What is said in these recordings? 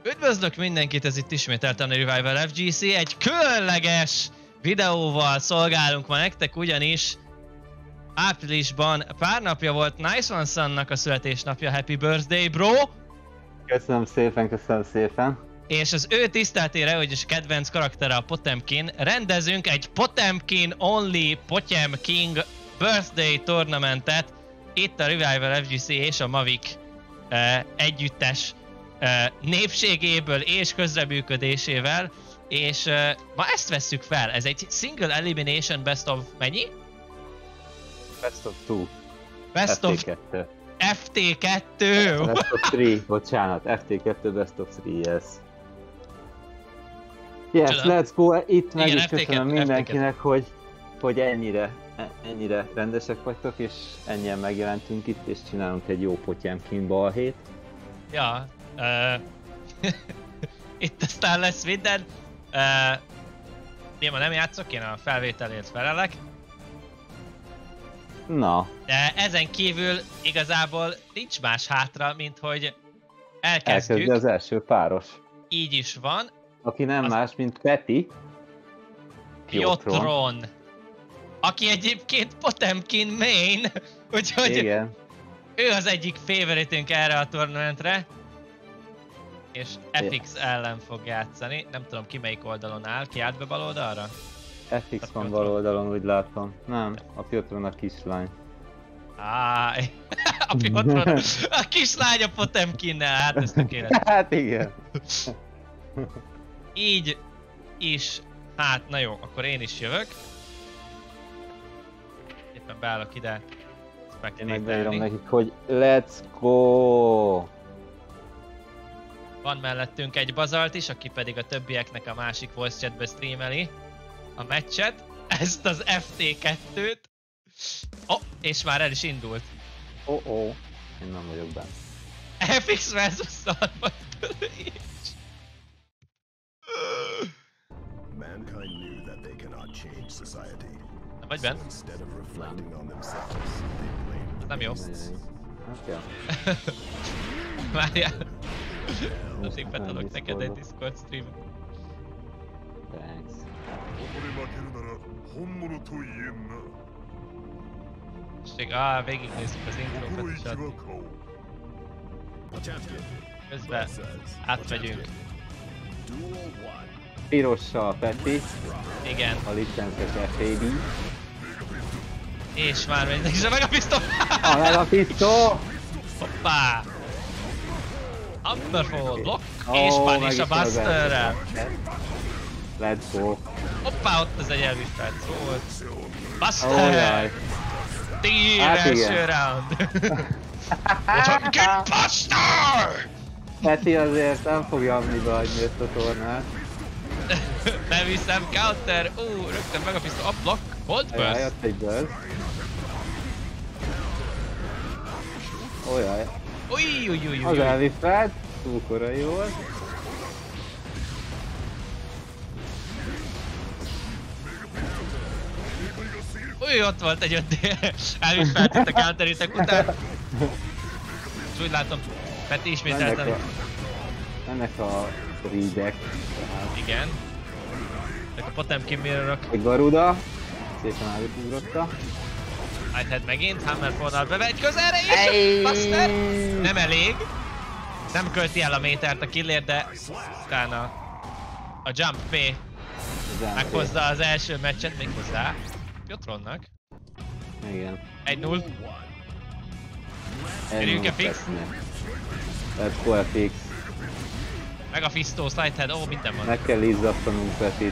Üdvözlök mindenkit, ez itt ismételten a Revival FGC. Egy különleges videóval szolgálunk ma nektek, ugyanis áprilisban pár napja volt Nice One Sunnak a születésnapja. Happy birthday, bro! Köszönöm szépen, köszönöm szépen. És az ő tiszteletére, hogy is kedvenc karaktere a Potemkin, rendezünk egy Potemkin Only Potemkin Birthday Tournamentet itt a Revival FGC és a Mavic együttes népségéből és közreműködésével, és ma ezt vesszük fel. Ez egy Single Elimination Best of mennyi? Best of 2. Best of FT2. FT2! Best of 3, bocsánat. FT2 Best of 3, yes. Yes, Csoda. let's go! Itt meg Igen, is FT2, köszönöm mindenkinek, hogy ennyire rendesek vagytok, és ennyien megjelentünk itt, és csinálunk egy jó Potemkin balhét. Ja, itt aztán lesz minden. Én ma nem játszok, én a felvételért felelek. Na. De ezen kívül igazából nincs más hátra, mint hogy elkezdjük. Elkezdi az első páros. Így is van. Aki nem más, mint Peti. Piotron. Aki egyébként Potemkin main, úgyhogy igen. Ő az egyik favoritünk erre a tournamentre. És FX ellen fog játszani. Nem tudom ki melyik oldalon áll. Ki állt be bal oldalra? FX van bal oldalon, úgy látom. Nem, a Piotron a kislány. A Piotron, a kislány a Potemkinnel, hát ez tökéletes. Hát igen. Így is, hát na jó, akkor én is jövök. Éppen beállok ide. Én meg beírom nekik, hogy let's go! Van mellettünk egy Bazalt is, aki pedig a többieknek a másik voice chatbe streameli a meccset. Ezt az FT2-t. Oh, és már el is indult. Oh. Én nem vagyok benne. FX versus Szarvat. Mankind knew that they cannot change society. Nem vagy benn? Instead of reflecting on themselves, they blamed the Nem jó. beasts. Okay. Várjál. Addig betadok neked egy Discord stream. Thanks. Végignézzük az intrókat is addig. Közben átmegyünk. Pirossal Peti, Igen. a licences FAD. És már megy, és a Megapisztol! A Megapisztol! Hoppá! Amberfall block, és Punish a Busterrel. Let's go! Hoppá, ott az egy elvisztelt volt. Oh, Buster! jaj. Tír Hát első igen. round! Potemkin Buster! Peti azért nem fogja amniba hagyni ezt a tornát. Nem hiszem, counter! Rögtön Megapisztol, a block, hold Ajaj, burst! jött egy burst. Ojaj. Az elviszelt, túl korai volt. Ott volt egy 5D, elviszelt itt a counteritek után. És úgy látom, Peti ismételten. Ennek a readek. Igen. Ezek a Potemkin mirrorok. Egy Garuda. Szépen átugrotta. Nighthead megint, Hammerfall-nal bevegy közelre és Buster! Nem elég. Nem költi el a métert a killért, de utána a Jump P meghozza az első meccset méghozzá Piotronnak. Igen. 1-0. Érjünk FX. Let's go FX. Meg a Fisto, Slidehead, minden van. Meg kell izzasztanunk Petit.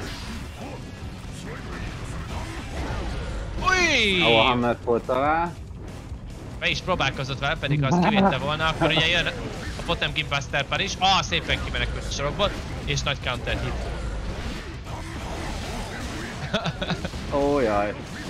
Ujj! A Hammerfall talál. Be is próbálkozott vele, pedig ha azt kivédte volna, akkor ugye jön a Potemkin Buster pár is. Szépen kimenekült a sorokból, és nagy counter hit. Ó, jaj.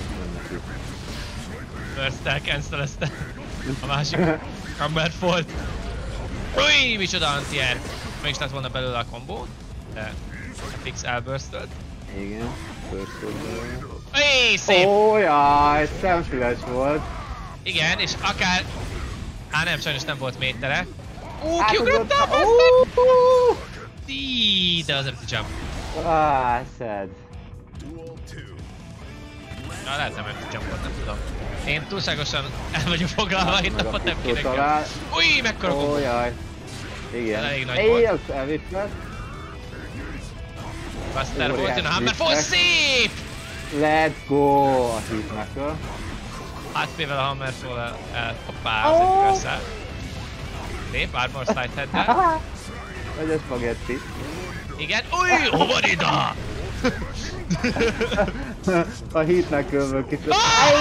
Burst-tel cancelezte a másik Hammerfall-t. Ujj, micsoda anti-air! Mégis lett volna belőle a kombó, de FX elburstölt. Igen, burstolt belőle. Ujj, szép! Ó, jaj, szemfüles volt. Igen, és akár... nem, sajnos nem volt métere. Kiugrott a Buster! De az empty jump. Sad. Na, lehet nem empty jumpot, nem tudom. Én túlságosan el vagyok foglalva itt a Potemkinekkel. Ui, mekkora kombo! Ó, jaj. Igen. Elég nagy volt. Elvittett. Buster volt, jön a Hammerfall, szép! Let's go! A hitmakről. HP-vel a Hammerfall elkapál az egy körszál. Szép, Armor Slide Head-del. Vagy a spagetti. Igen, új, Hovarida! A hitmakről kiszett.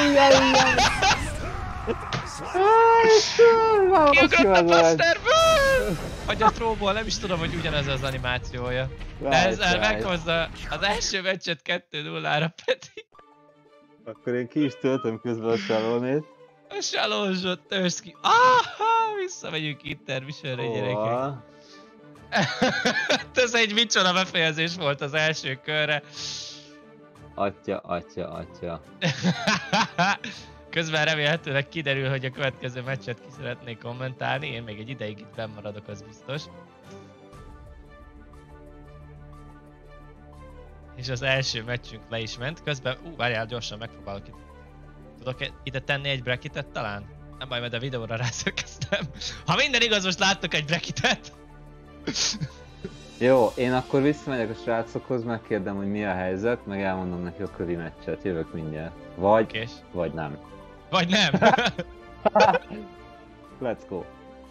Kiugrott a Busterből! Vagy a tróból, nem is tudom, hogy ugyanez az animációja. De ezzel meghozza az első meccset 2-0-ra, Peti. Akkor én ki is töltöm közben a Shallow-nét. A Shallow-zsot törsz ki. Aha, visszamegyünk Intermissionre, gyerekek. Ez egy micsoda befejezés volt az első körre. Atya. Közben remélhetőleg kiderül, hogy a következő meccset ki szeretnék kommentálni. Én még egy ideig itt benn maradok, az biztos. És az első meccsünk le is ment. Közben, várjál, gyorsan megpróbálok itt. Tudok ide tenni egy bracketet talán? Nem baj, mert a videóra rászökeztem. Ha minden igaz, most láttok egy bracketet. Jó, én akkor visszamegyek a srácokhoz, megkérdem, hogy mi a helyzet, meg elmondom neki a kövi meccset, jövök mindjárt. Vagy nem. Vagy nem. Let's go.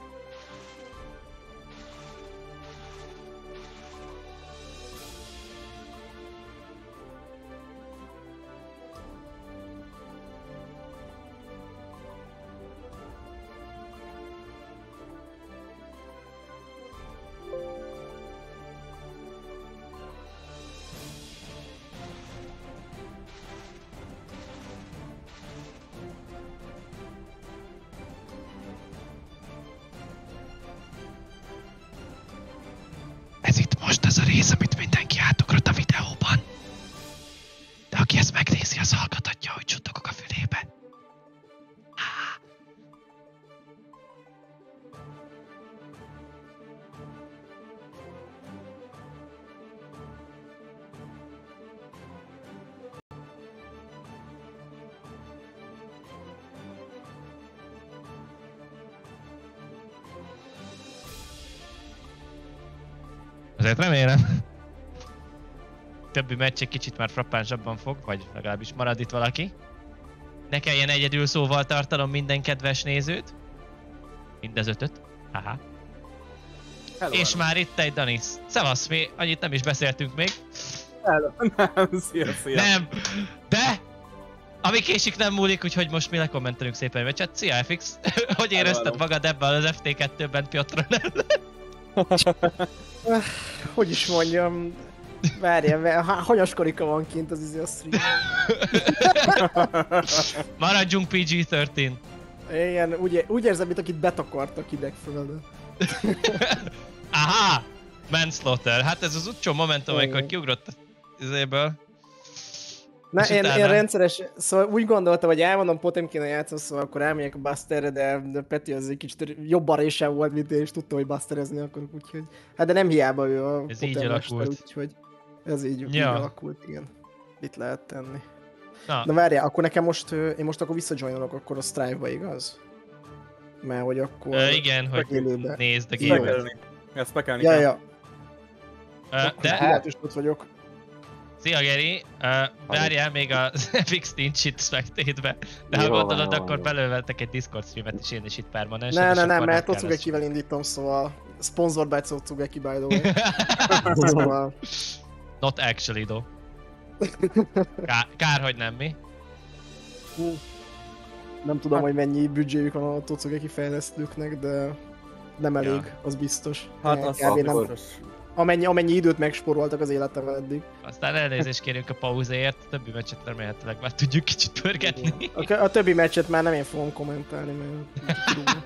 Ez itt most az a rész, amit mindenki átugrott a videóban. De aki ezt megnézi, az hallgathatja, hogy suttogok a fülébe. Azért remélem. Többi meccs egy kicsit már frappánsabban fog, vagy legalábbis marad itt valaki. Ne kelljen egyedül szóval tartanom minden kedves nézőt. Mindez 5-öt. Haha. Hello, És hello. már itt egy Danis. Szevasz, mi annyit nem is beszéltünk még. Hello. Nem, szia. Nem! De! Ami késik nem múlik, úgyhogy most mi lekommentelünk szépen a meccset. Szia FX! Hogy érezted magad ebben az FT2-ben Piotron ellen? Hogy is mondjam, várjál, hanyas karika van kint az izi a stream. Maradjunk PG-13. Igen, úgy érzem, mint akit betakartak idegföldön. Aha! Manslaughter. Hát ez az utcsó momentum, amikor kiugrott az izéből. Na, én rendszeres, szóval úgy gondoltam, hogy elmondom Potemkinnal játszom, szóval akkor elmegyek a Busterre, de Peti az egy kicsit jobban résen volt, mint én, és tudta, hogy Busterezni akarok, úgyhogy... Hát de nem hiába ő a ez így Potemester, alakult. úgyhogy ez így alakult, igen. Mit lehet tenni. Na várjál, akkor nekem most, én most akkor visszajoinolok akkor a Strive-ba, igaz? Mert hogy akkor... Igen, hogy élőbe. Nézd a gémet. Ezt be kell Ja. De... Hát is ott vagyok. Szia Geri, várjál még az FX nincs itt Spectate-be, de ha gondolod, akkor belőveltek egy Discord streamet is én is itt permanensen. Nem, mert Tocugekivel indítom, szóval sponsored by Tocsugeki, by the way. Szóval... Not actually though. Kár, hogy nem mi. Nem tudom, hogy mennyi büdzséjük van a Tocsugeki fejlesztőknek, de nem elég, az biztos. Hát az biztos. Amennyi időt megspóroltak az életemben eddig. Aztán elnézést kérünk a pauzéért, többi meccset remélhetőleg már tudjuk kicsit pörgetni. A többi meccset már nem én fogom kommentálni, mert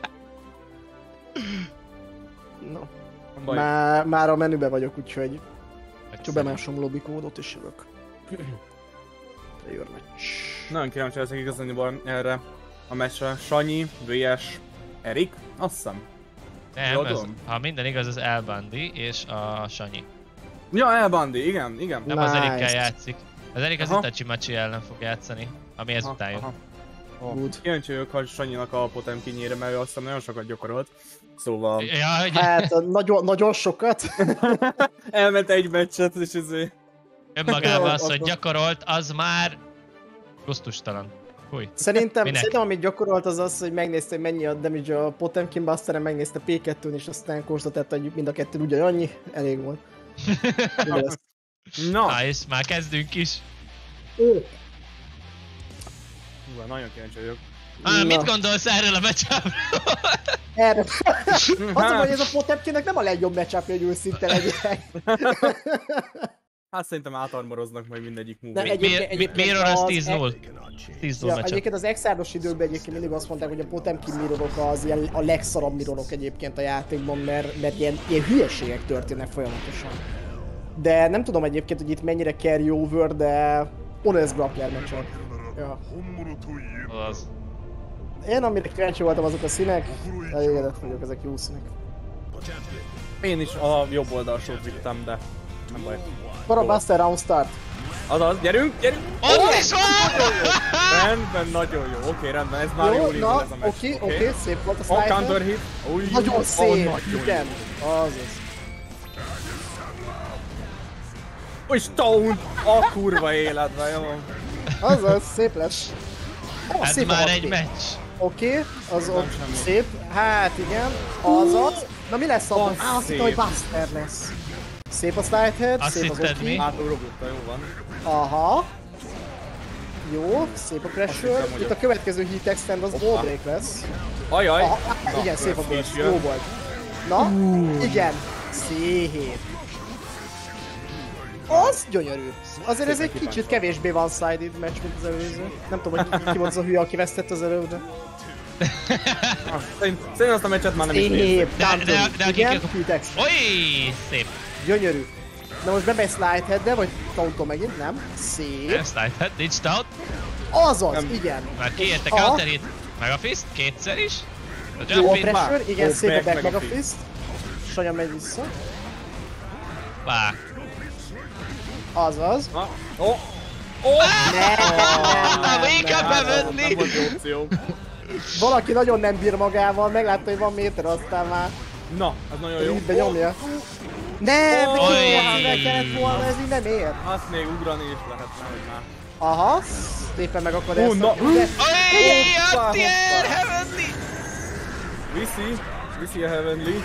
no. Már a menübe vagyok, úgyhogy csak bemásom lobby kódot és jövök. Player match. Nagyon kíváncsi leszek igazából erre a meccsre. Sanyi vs Erik, azt hiszem. Nem, ez, ha minden igaz, az El Bundy és a Sanyi. Ja, El Bundy, igen. Nem az Erikkel játszik. Az Erik az Itachi Machi ellen fog játszani, ami ezután jön. Kíváncsi vagyok a Sanyinak a Potemkinjére, mert ő azt hiszem nagyon sokat gyakorolt. Szóval... Ja, hát nagyon sokat. Elment egy meccset, és ezért... Önmagában az, hogy gyakorolt, az már gusztustalan. Fúj. Szerintem amit gyakorolt az az, hogy megnézte, hogy mennyi a damage a Potemkin Busteren, megnézte P2-n, és aztán konstatálta, hogy mind a kettő ugyanannyi, elég volt. Nice, már kezdünk is. Nagyon kíváncsi vagyok. Mit gondolsz erről a matchupról? Erről. Az, hogy ez a Potemkinnek nem a legjobb matchupja, hogy őszinte legyek. Hát szerintem átarmoroznak majd mindegyik move. Mirror az 10-0. 10-0 matchup. Egyébként az Exárdos időkben egyébként mindig azt mondták, hogy a Potemkin mirrorok az ilyen a legszarabb mirrorok egyébként a játékban, mert ilyen hülyeségek történnek folyamatosan. De nem tudom egyébként, hogy itt mennyire carry over, de honest grappler matchup. Ja. Az. Én amire kíváncsi voltam, azok a színek, elégedett vagyok, ezek jó színek. Én is a jobb oldalsót vittem, de nem baj. Para Buster round start. Azaz, gyerünk! Ott is van! Rendben, nagyon jó. Oké, rendben, ez már jól indul ez a meccs. Oké, szép volt a slider. Counter hit. Nagyon szép, igen. Azaz. Új, Stone! A kurva életben, jó. Azaz, szép lesz. Ez már egy meccs. Oké, az ott szép. Hát igen, azaz. Na mi lesz abban? Azt hittem, hogy Buster lesz. Szép a slidehead, szép az oké. Átugrott, jó van. Aha. Jó, szép a pressure. Itt a következő heat extend az wall break lesz. Ajaj. Igen, szép a burst, jó volt. Na, igen, szép. Az gyönyörű. Azért ez egy kicsit kevésbé one-sided match, mint az előző. Nem tudom, hogy ki volt az a hülye, aki vesztett az előző. Szerintem azt a meccset már nem is nézem. De igen, heat extend. Oly, szép. Gyönyörű. Na most bemegy slidehead-de, vagy taunton megint, nem? Szép. Nem slidehead, nincs taunt. Azaz, nem. Igen. Már kiérte counter hit, meg a fist, kétszer is. A jó a pressure, igen, szép a back meg a fist. Sanya megy vissza. Bá. Azaz. Inkább bevenni! Valaki nagyon nem bír magával, meglátta, hogy van méter, aztán már... Na, ez nagyon jó. Így benyomja. Nem, hogy kellett volna, ez így nem ér. Azt még ugrani is lehetne, hogy már. Aha, szépen meg akar ezt a... Anti-air, Heavenly! Viszi a Heavenly.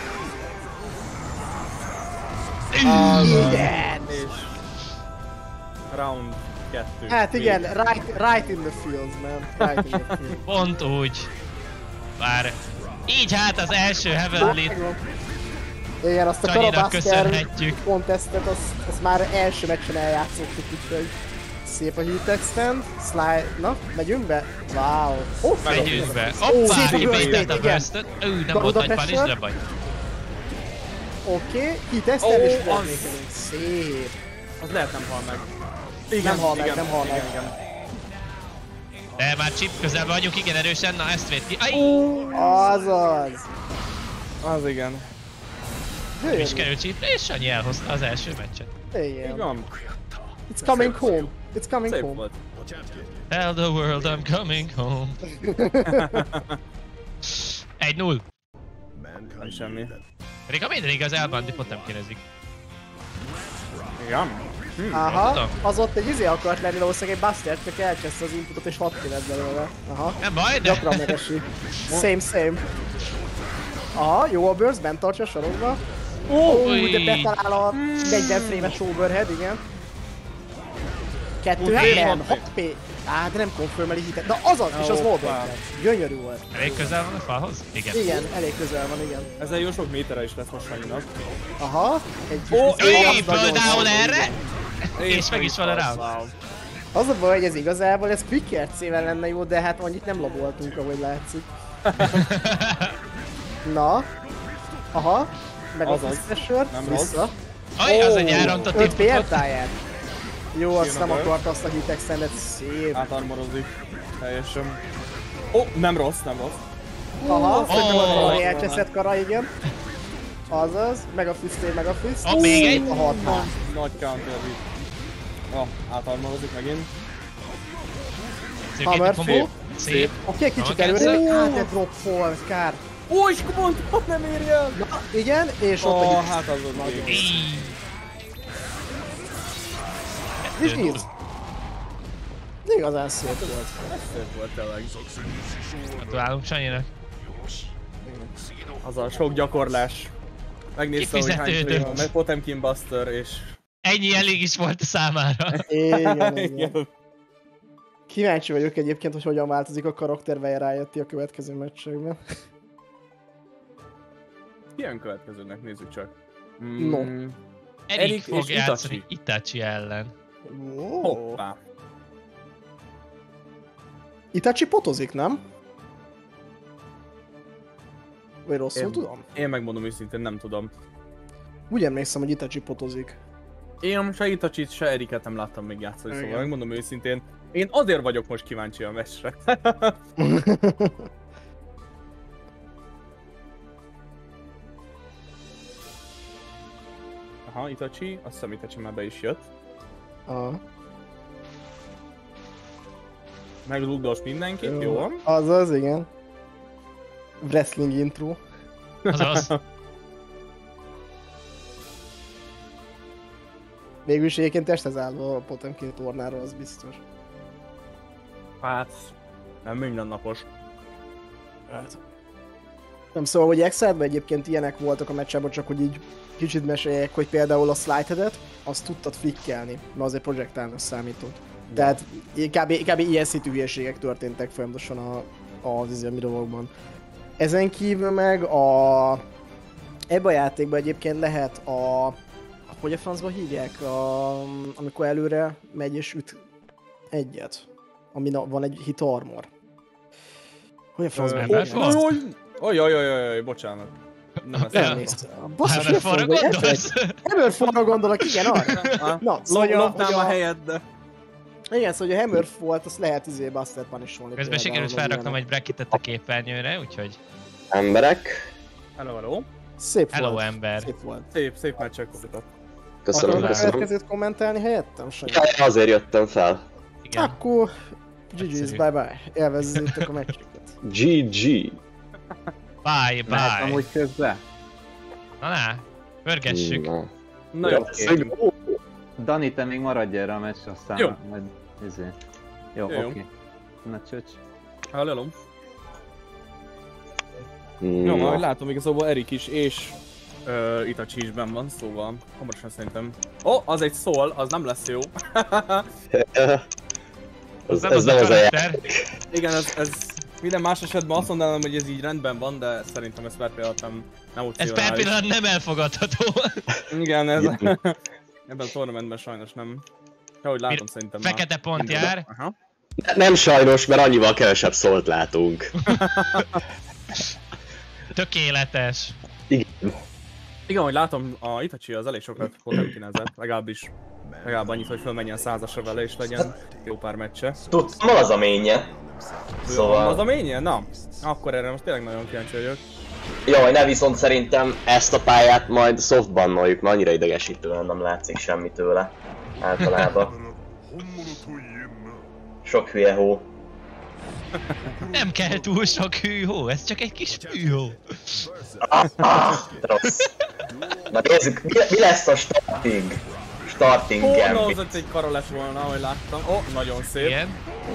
Igen! Round 2. Hát igen, right in the field, man. Right in the field. Pont úgy. Bár így hát az első Heavenly-t igen, azt a Karabuster contestet, azt már első meccsen eljátszottuk, úgyhogy szép a heat extend, slide, na, megyünk be? Wow! Megyünk be, hoppá, kibétett a burstot, nem volt nagy punish, de baj. Oké, heat extend és volt nélkülünk, szép. Az lehet nem hal meg. Igen, nem hal meg. De már chip közelben vagyunk, igen erősen, na ezt véd ki. Azaz! Az igen. Nem is került chipre, és Sanyi elhozta az első meccset. Igen. It's coming home. It's coming home. Volt. Tell the world I'm coming home. 1-0. Nem semmi. Pedig a minden igaz, El Bundy pont nem kérdezik. Igen. Aha, az ott egy akart lenni, valószínűleg egy Buster, csak elcseszte az inputot és 6 lett belőle. Aha. Nem baj, de... Gyakran megesi. Same. Aha, jó a burst, bent tartsa a sarokba. De betalál a 40 frame-es overhead, igen. 2 6 P. De nem confirmeli hitet. De azaz, és az volt lett. Gyönyörű volt. Elég közel van a falhoz? Igen, elég közel van, igen. Ezzel jó sok méterre is lesz most Sanyinak. Aha, egy down erre! És meg is van a round. Az a baj, hogy ez igazából, ez quick RC-vel lenne jó, de hát annyit nem laboltunk, ahogy látszik. Na. Aha. Meg a pressure, vissza. Az egy elrontott 5 PL-táját. Jó, azt nem akart azt a heat extendet, szép. Átarmorozik. Teljesen. Nem rossz. Aha, szerintem az valami elcseszett kara, igen. Azaz, meg a fist, meg a fist. Még egy. A 60. Nagy counter hit. Átalmalozik megint. Hammer, Szép. Szép. Oké, kicsit Aha, előre. Hát, de drop volt, kár. Ó, és mondtam, nem érj el! Na, igen, és ott egy... Hát az volt nagyon. És nyílt. Igazán szép volt. Szép volt tényleg. Gratulálunk Sanyinak. Az a sok gyakorlás. Megnézte, hogy hány Kifizetődött. play van, Potemkin Buster és... Ennyi elég is volt a számára. Igen. Kíváncsi vagyok egyébként, hogy hogyan változik a karakter Variety a következő meccsekben. Ilyen következőnek nézzük csak. No. Erik fog és játszani Itachi ellen. Hoppá. Itachi potozik, nem? Vagy rosszul Én- tudom? Én megmondom őszintén, nem tudom. Úgy emlékszem, hogy Itachi potozik. Én se Itachit, se Eriket nem láttam még játszani, Igen. szóval megmondom őszintén. Én azért vagyok most kíváncsi a meccsre. Aha, Itachi, azt hiszem Itachi már be is jött. Meglugdos mindenkit, jó van. Azaz, igen. Wrestling intro. Azaz. Végülis egyébként testhez állva a Potemkin tornára, az biztos. Hát, nem mindennapos. Nem, szóval, hogy Exile-ben egyébként ilyenek voltak a meccsában, csak hogy így kicsit meséljek, hogy például a Slightheadet, azt tudtad flickelni, mert az egy projektálnak számított. Tehát kb. Ilyen szintű hülyeségek történtek folyamatosan az Mirovokban. Ezen kívül meg ebben a játékban egyébként lehet hogy a francba hívják? Amikor előre megy és üt egyet. Ami van egy hit armor. Hogy a francba hívják? Ojjajjajjaj, bocsánat. Nem ezt Nem néztem. Basszus, hogy Hammerfallra gondolsz? Hammerfallra gondolok, igen, arra. Na, szóval, Lopnám a helyet, de... Igen, szóval, hogy a Hammerfallt azt lehet Buster Punish-olni. Közben sikerült felraknom egy bracketet a képernyőre, úgyhogy Emberek, Hello. Szép hello volt. ember. Szép volt. Szép meccsek voltak. köszönöm, Akarod a köszönöm. következőt kommentálni helyettem, Sanyi? Ja, azért jöttem fel. Igen. Akkor GG's, Egyszerű. bye-bye. Élvezzétek a meccseket. GG. Bye, Mehet bye. amúgy közbe? Na, pörgessük. Na. Na Ja, jó. szép. Dani, te még maradj erre a meccsre, aztán Jó. majd Jó, Jó. oké. Na csöcs. Hello. Jó, Na. ahogy látom, igazából Erik is és Itachi is benn van, szóval hamarosan szerintem... Az egy szól, az nem lesz jó. Ez nem ez az a nem az a karakter. Igen, ez minden más esetben azt mondanám, hogy ez így rendben van, de szerintem ez per pillanat nem Ez opcionális. per pillanat nem elfogadható. Igen, ez... Ebben a tornamentben sajnos nem. Ahogy látom, szerintem már. Fekete pont jár. Aha. Nem sajnos, mert annyival kevesebb szólt látunk. Tökéletes. Igen, hogy látom, a Itachi az elég sokat potemkinezett, legalább annyit, hogy fölmenjen 100-asra vele és legyen jó pár meccse. Tudtam, az a ménye. Szóval... Az a ménye? Na, akkor erre most tényleg nagyon kíváncsi vagyok. Jaj, ne, viszont szerintem ezt a pályát majd softbannoljuk, mert annyira idegesítően nem látszik semmi tőle. Általában. Sok hülye hó. Nem kell túl sok hűhó, ez csak egy kis hűhó. Rossz. Na nézzük, mi lesz a starting gambit? Hónózott egy kara lett volna, ahogy láttam. Nagyon szép. Igen.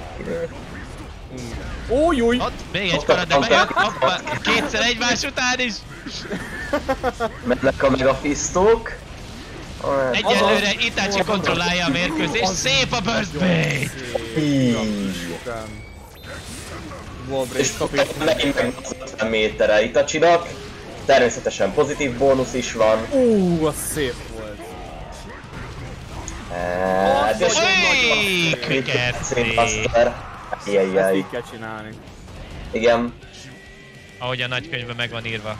Júj! Ott még egy kara, de bejött. Hoppa, kétszer egymás után is. Mennek a megafisztók. Egyelőre Itachi kontrollálja a mérkőzést. Szép a burst bait! És megint meg 50 méterre Itachinak. Természetesen pozitív bónusz is van. Az szép volt. Ujj, Cricket! Ezt Jajjaj. így kell csinálni. Igen. Ahogy a nagykönyvben meg van írva.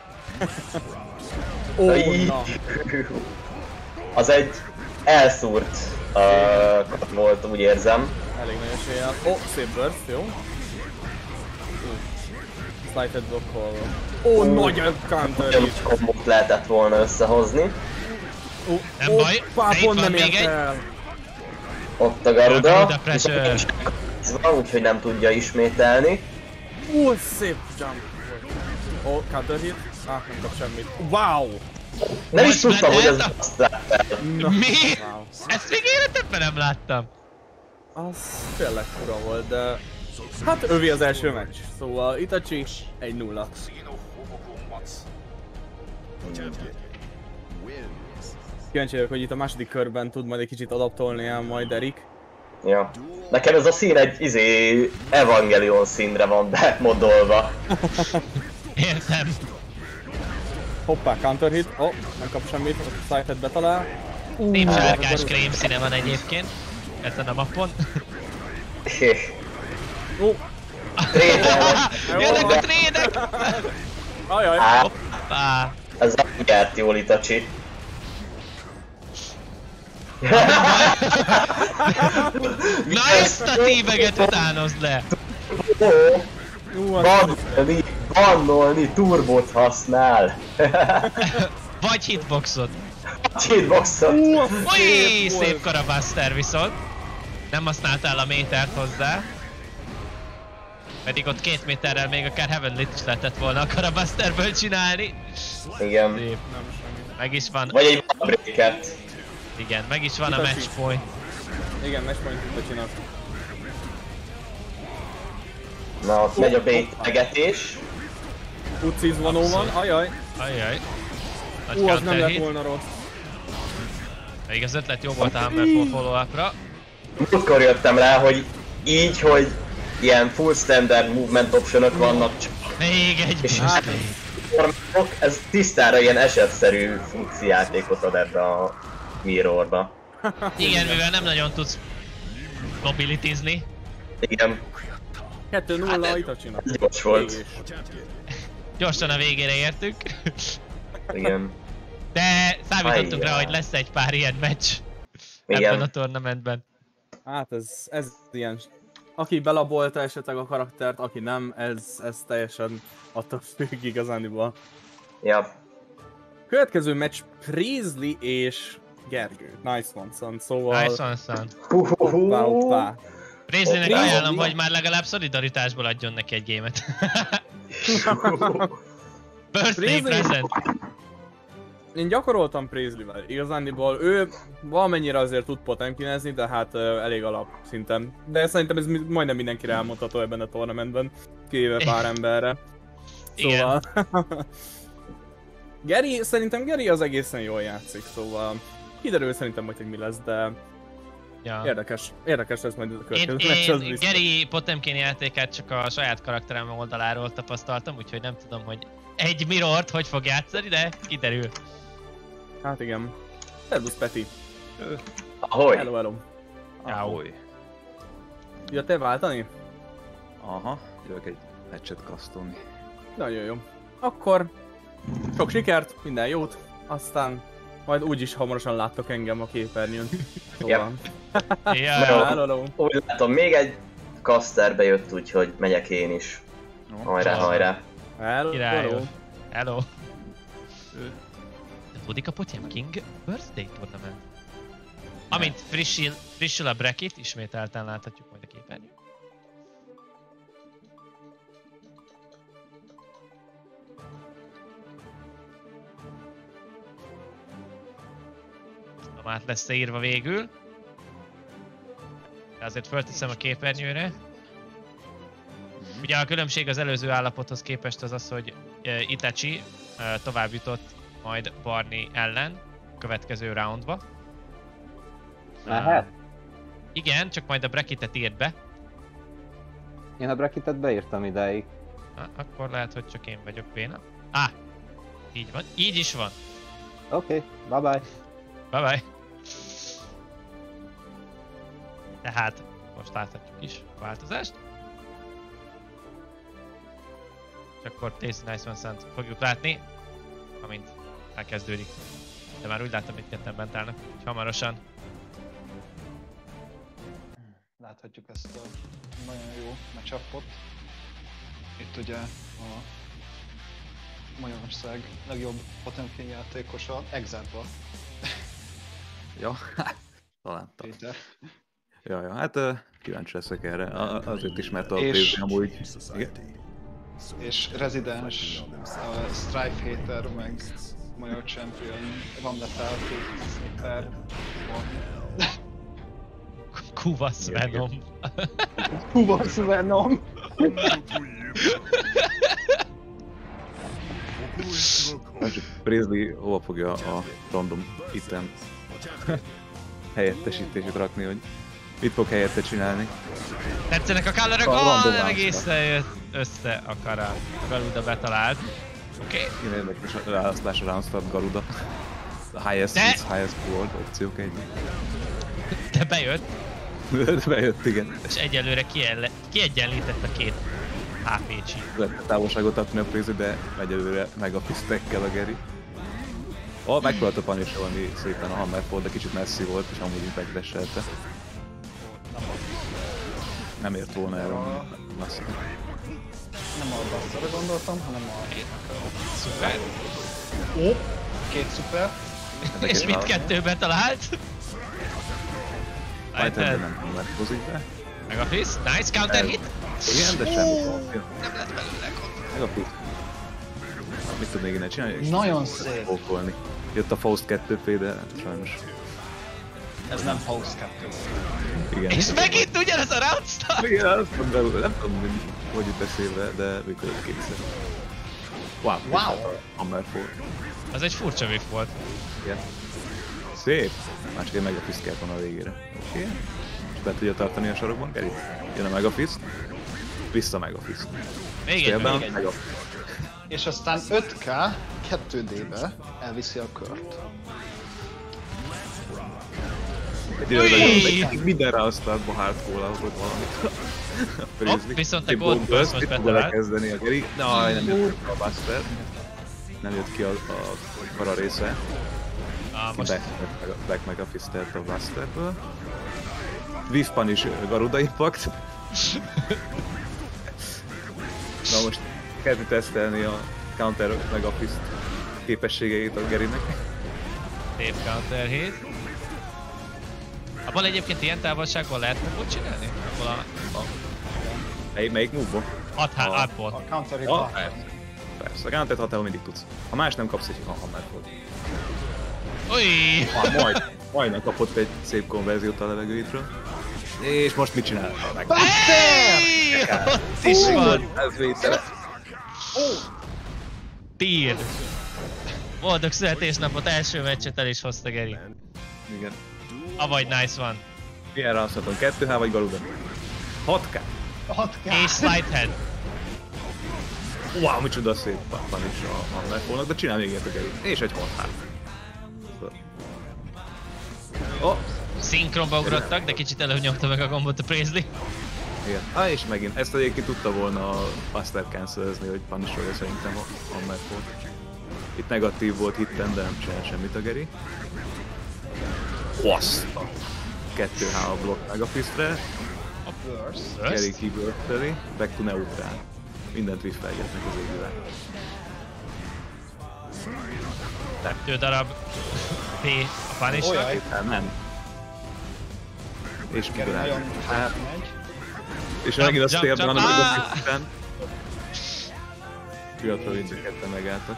Na. Az egy elszúrt volt, úgy érzem. Elég nagy eséllyel. Szép burst, jó. Slighted blokkolva. Ó, nagy counter Nagyon kombót lehetett volna összehozni. Nem baj, de itt van még egy. Ott a Garuda, pressure. úgyhogy nem tudja ismételni. Ó, szép jump. Ó, counter hit. Nem kap semmit. Wow! Nem is tudtam, hogy ez azt látta. Mi? Wow. Ezt még életemben nem láttam. Az tényleg fura volt, de... Hát övé az első meccs, szóval Itachi 1-0. Kíváncsi vagyok, hogy itt a második körben tud majd egy kicsit adaptolni el majd Erik. Ja. Nekem ez a szín egy Evangelion színre van bemodolva. Értem. Hoppá, counter hit. Oh, nem kap semmit, a Slighted betalál. Szép sárgás krém színe van egyébként. Ezen a mappon. Jönnek a trédek! Ajaj! Hoppá! Ez nem járt jól Itachi. Na ezt a tíbeget utánozd le! Bannolni, turbót használ! Vagy hitboxot. Hitboxot! Ui, szép Karabuster viszont. Nem használtál a métert hozzá. Pedig ott 2 méterrel még akár Heavenly-t is lehetett volna a Karabusterből csinálni. Igen. Szép. Meg is van. Vagy egy breaket. Igen, meg is van a match point. Igen, match point tudta csinálni. Na, ott megy a bait-egetés. Uci's 101, ajaj. Ajaj. Nagy Az nem counter lett hit. volna rossz. Még az ötlet jó volt a Hammer follow-upra. Múltkor jöttem rá, hogy így, hogy ilyen full standard movement optionok vannak csak. Még egy És boost. ez tisztára ilyen esetszerű funkcijátékot ad ebbe a mirrorba. Igen, mivel nem nagyon tudsz mobilitizni. Igen, 2-0 Itachinak. ez gyors volt. Gyorsan a végére értünk. Igen. De számítottunk rá, Ajjá. hogy lesz egy pár ilyen meccs Igen. ebben a tornamentben. Hát ez ilyen... Aki belabolta esetleg a karaktert, aki nem, ez teljesen attól függ igazániból. Ja. Következő meccs Priestley és Gergő. Nice one, son. Szóval... Nice one, son. Hoppá. Priestleynek Hoppá. ajánlom, hogy már legalább szolidaritásból adjon neki egy gémet. Birthday Priestley? present. Én gyakoroltam Priestley-vel. Igazániból ő valamennyire azért tud potemkinezni, de hát elég alap szinten. De szerintem ez majdnem mindenkire elmondható ebben a tornamentben, kivéve pár emberre. Szóval... Szerintem Geri az egészen jól játszik, szóval kiderül szerintem majd, hogy mi lesz, de Ja. érdekes lesz majd a következő meccs, az Én biztos. Geri Potemkin játékát csak a saját karakterem oldaláról tapasztaltam, úgyhogy nem tudom, hogy egy mirrort hogy fog játszani, de kiderül. Hát igen. Szervusz Peti. Ahogy. Hello. Ahogy. Jöttél váltani? Aha, jövök egy meccset kasztolni. Nagyon jó. Akkor sok sikert, minden jót, aztán majd úgyis hamarosan láttok engem a képernyőn. Szóval. Ja. Hello. Úgy látom, még egy casterbe jött, úgyhogy megyek én is. Hajrá, hajrá. Királyos. Hello. Tudik a Potemkin Birthday Tournament. Amint frissül a bracket, ismételten láthatjuk majd a képernyőn. Át lesz írva végül. De azért fölteszem a képernyőre. Ugye a különbség az előző állapothoz képest az az, hogy Itachi tovább jutott majd Barney ellen a következő roundba. Lehet? Igen, csak majd a bracketet írt be. Én a bracketet beírtam ideig. Na, akkor lehet, hogy csak én vagyok béna. Így van. Így is van. Oké, bye bye. Bye bye. Tehát most láthatjuk is a változást. És akkor Tasty Nice One Sun-t fogjuk látni, amint elkezdődik. De már úgy látom, hogy ketten bent állnak, hogy hamarosan. Láthatjuk ezt a nagyon jó matchupot. Itt ugye a Magyarország legjobb Potemkin játékosa, Exile-ba. Ja, talán. Péter. Ja, hát kíváncsi leszek erre. Azért is, mert a És- PvP amúgy... Igen? És rezidens Strife Hater, meg Magyar Champion, Van Letalti, Sniper, van. Kuvasz Venom. Kuvasz Venom! Priestley hova fogja a random item helyettesítését rakni, hogy mit fog helyette csinálni? Tetszenek a colorok? Nem egészen jött össze a kara. A Garuda betalált. Oké. Igen, érdekes a választás a Roundstart Garuda. A highest hits, highest world opciók egy. De bejött, Bejött, igen. és egyelőre kiegyenlített a két HP-csi. Lehet távolságot adni a Priestley, de egyelőre meg a pisztekkel a Geri. Megpróbálta punisholni szépen a Hammerfall, de kicsit messzi volt, és amúgy impactdesselte. Nem ért volna el a masszív. Nem a Busterre gondoltam, hanem a... Szuper. Ó! Két szuper. És mindkettőbe talált. Lighthead nem Hammerfallik be. Meg a fizz. Nice counter hit. Igen, de semmi. Nem lett belőle kontroll. Meg a fizz. Mit tud még innen csinálni? Nagyon szép. Pókolni. Jött a Faust 2P, de sajnos. Ez nem Faust 2. Igen. És megint ugyanaz a roundstar. Igen, azt mondom, nem tudom, hogy jut eszébe, de működött kétszer. Wow! Hammerfall. Az egy furcsa whiff volt. Igen. Szép! Már csak egy Megafist kellett volna a végére. Oké. És be tudja tartani a sarokban, Geri? Jön a Megafist. Vissza Megafist. Még egy. És aztán 5K 2D-be elviszi a kört. Mindenre a startba hardcore-out valamit. Viszont a Gold Burst most betalált. Belekezdeni a Geri. Nem jött ki a Buster. Nem jött ki a kara része. Most... Back Megafist-telt a Busterből. Whiff is Garuda Impact. Na most kezdni tesztelni a Counter Megafist képességeit a Gerinek. Szép counter hit. Abban egyébként ilyen távolságban lehet move-ot csinálni? Melyik move-ból? 6 volt. A counter hit Persze, a Counter 6 mindig tudsz. Ha más nem kapsz egy Hammerfall. Ujj! Majdnem kapott egy szép konverziót a levegőitről. És most mit csinál? Hey! Ott is van! Ez vétele. Beard. Boldog születésnapot, első meccset el is hozta Geri. Igen. Avagy nice van. Milyen rászhatom? 2H vagy Garuda? 6K? 6K! És Slidehead. Wow, micsoda szép van is a Hammerfallnak, de csinál még ilyet a Geri. És egy 6H. Szinkronba ugrottak, de kicsit előnyomta meg a gombot a Priestley. Igen. És megint, ezt egyébként tudta volna a Buster cancelezni, hogy punisholja szerintem a Hammerfall. Itt negatív volt hitten, de nem csinál semmit a Geri. Azt a 2H a block Megafistre. A burst. Geri kibörteli, back to neutrál. Mindent wiffelgetnek az égővel. 2 darab P a Punisher. Nem. És kibörel. És Jump, megint a stélben van a jump. Megafisten. Pillanatra mindketten megálltak.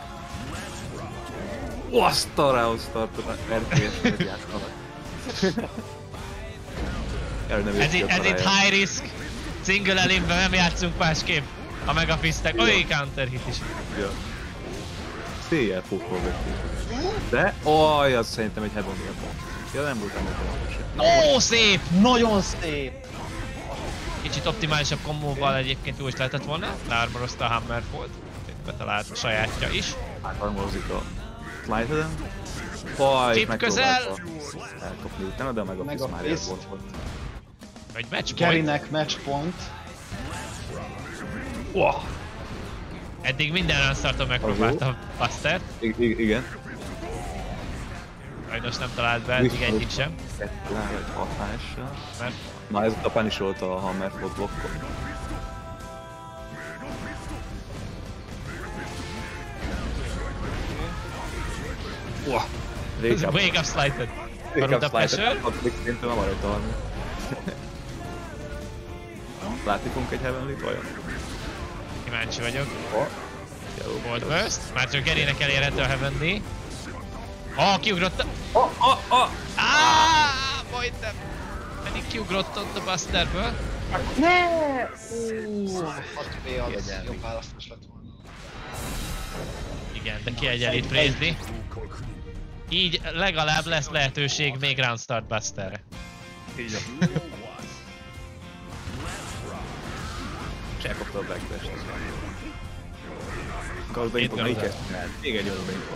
Azt a Rouse tartott RTS megjátszanak. Ez itt high risk. Single elimben nem játszunk másképp. A Megafistek. Oly counter hit is. Ja. Széjjel pókolgatjuk. De? Az szerintem egy heaven volt. Ja, nem volt ennek Ó, szép! Nagyon szép! Kicsit optimálisabb kombóval egyébként jó is lehetett volna. Learmorozta a Hammerfallt. Betalált a sajátja is. Átharmorozik a Slidehead-en. Faj, Chip közel! Elkapni utána, de meg a Fizz már ér volt. Egy match point. Gerinek match point. Wow. Eddig minden runstarton megpróbálta a Buster. Igen. Sajnos nem talált be eddig egyik sem. 2 vagy 6 mással. Mert... Na ez a punisholta a Hammerfall blokkot. Wake up slighted. Karuta pressure. Szerintem nem rajta valami. Látni fogunk egy Heavenly-t vajon? Kíváncsi vagyok. Cold Burst. Már csak Gerének elérhető a Heavenly. Kiugrott a... Majdnem. Pedig kiugrott ott a Busterből. Ne! 6B az jobb választás lett volna. Igen, de kiegyenlít Priestley. Így legalább lesz lehetőség még Round Start Busterre. Így és elkapta a backdash-t. Gazda info, melyik ezt csinált? Még egy gazda info.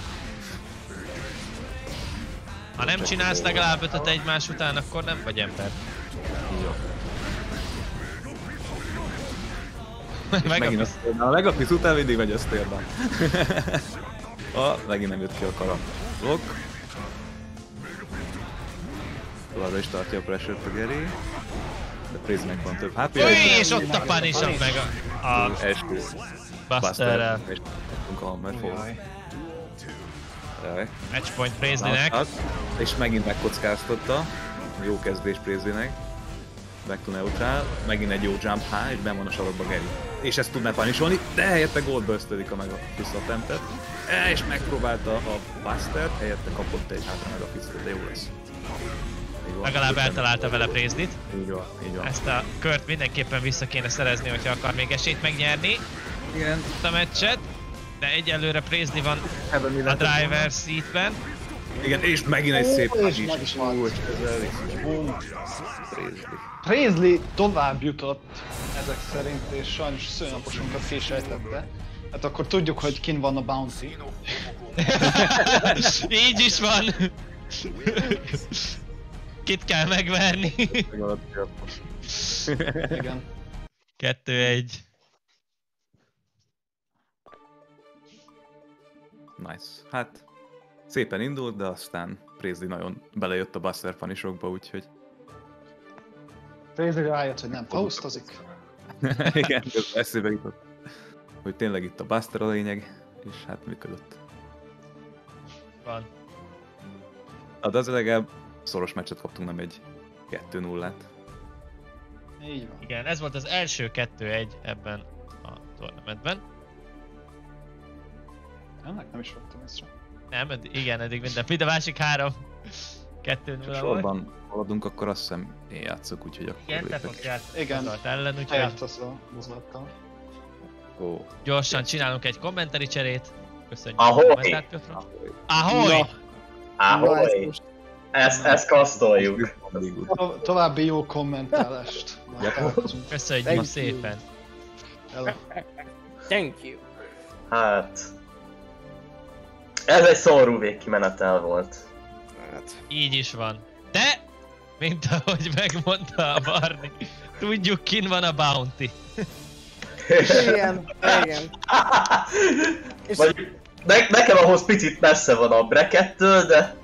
Ha nem csinálsz legalább 5-öt egymás után, akkor nem vagy ember. Jó. Megint a Steel-ben. A Megapix után mindig megy a Steel-ben. Megint nem jött ki a kara. Blokk. Továbbra is tartja a pressure-t a Geri. De Prismnek van több HP-ja. És ott a Punish-on meg a Busterrel. És kaptunk a Hammerfall. Matchpoint Priestleynek. És megint megkockáztatta. Jó kezdés Priestleynek. Back to neutral. Megint egy jó jump high, és benn van a sarokba Geri. És ezt tudná punisholni, de helyette Gold Burst-ödik a Megapix attemptet. És megpróbálta a Bustert, helyette kapott egy hátra Megapixot, de jó lesz. Legalább eltalálta vele Priestleyt. Így van, így van. Ezt a kört mindenképpen vissza kéne szerezni, hogyha akar még esélyt megnyerni. Igen. A meccset. De egyelőre Priestley van a driver seatben. Igen, és megint egy szép és meg is van. Priestley tovább jutott ezek szerint, és sajnos szőnaposunkat kisejtette. Hát akkor tudjuk, hogy kin van a bounty. Így is van! Kit kell megverni? Igen. 2-1. Nice. Hát szépen indult, de aztán Priestley nagyon belejött a Buster punishokba, úgyhogy... Priestley rájött, hogy nem pausztozik. Igen, ez eszébe jutott. Hogy tényleg itt a Buster a lényeg, és hát működött. Van. De az legalább szoros meccset kaptunk, nem egy 2-0-át. Így van. Igen, ez volt az első 2-1 ebben a tournamentben. Ennek nem is vettem észre. Nem, igen, eddig minden. Mind a másik 3 2-0 volt. Sorban haladunk, akkor azt hiszem én játszok, úgyhogy akkor Igen, te lépek. fogsz játszani Igen. ellen, úgyhogy Eljátszasz a mozgattal. Ó. gyorsan csinálunk egy kommentari cserét. Köszönjük Ahoy! a kommentárt. Ahoy! Ahoy! Ezt kasztoljuk. További jó kommentálást. Köszönjük szépen. Thank you. Hát... Ez egy szomorú végkimenetel volt. Így is van. De, mint ahogy megmondta a Barni, tudjuk kin van a bounty. Igen, igen. Vagy nekem ahhoz picit messze van a brackettől, de...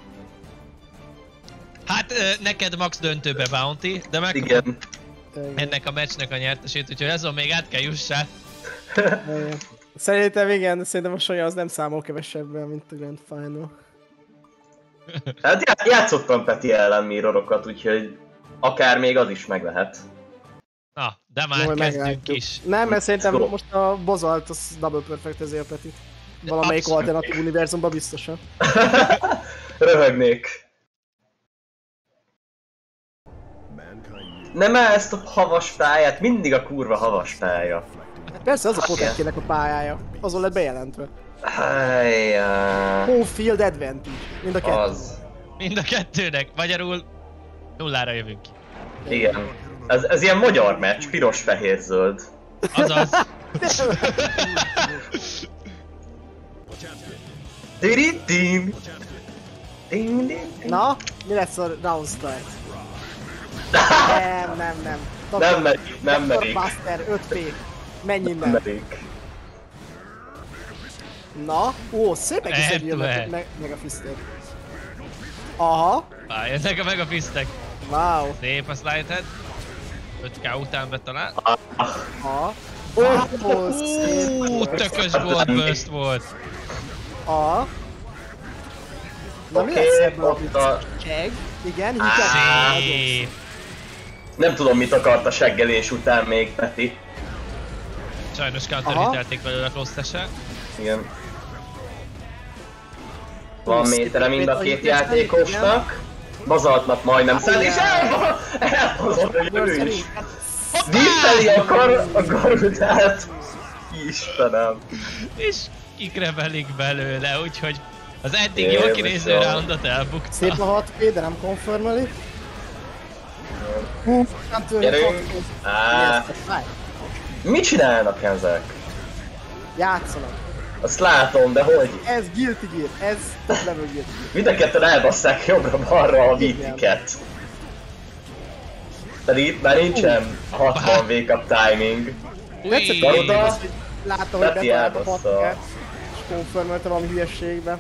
Hát neked max döntőbe bounty, de meg igen. Ennek a meccsnek a nyertesét, úgyhogy azon még át kell jussál. Szerintem igen, szerintem a Sonja az nem számol kevesebben, mint a Grand Final. Hát játszottam Peti ellen mirrorokat, úgyhogy akár még az is meg lehet. Na, de már kezdjünk is. Nem, mert szerintem most a Bozalt az double perfect ezért a Petit. Valamelyik alternatív univerzumban biztosan. Röhögnék. Nem el ezt a havas pályát, mindig a kurva havas pálya. Persze, az a Potemkinnek a pályája. Azon lett bejelentve. Home field advantage. Mind a kettő. Az. Mind a kettőnek. Magyarul 0-ra jövünk ki. Igen. Ez ilyen magyar meccs, piros, fehér, zöld. Azaz. Na, mi lesz a round start? Nem. Nem merik. Buster, 5P. Menj innen. Nem merik. Na, szép egész egy jönnek meg a fisztek. Aha. Jönnek a megafistek. Wow. Szép a slidehead. 5k után betalál. Aha. Tökös gold burst volt. Aha. Na mi Oké, lesz ebből ott a... Segg? Igen, Szép. Nem tudom, mit akart a seggelés után még Peti. Sajnos counterhitelték belőle a close-tese. Igen. Van métere mind a két játékosnak. Bazaltnak majdnem szed, és elbazott, hogy ő is. Difteli a garudát. Istenem. És kikrevelik belőle, úgyhogy az eddig jól kinéző roundot elbukta. Szép a 6 de nem confirmali. Gyerünk! Mit csinálnak ezek? Játszanak. Azt látom, de hogy? Ez Guilty Gear, ez top level Guilty Gear. Mind a ketten elbasszák jobbra-balra a vítiket. Pedig itt már nincsen 60 wake-up timing. Garuda, látta, hogy Peti betalált a elbassza. patkát, és confirmelte valami hülyeségbe.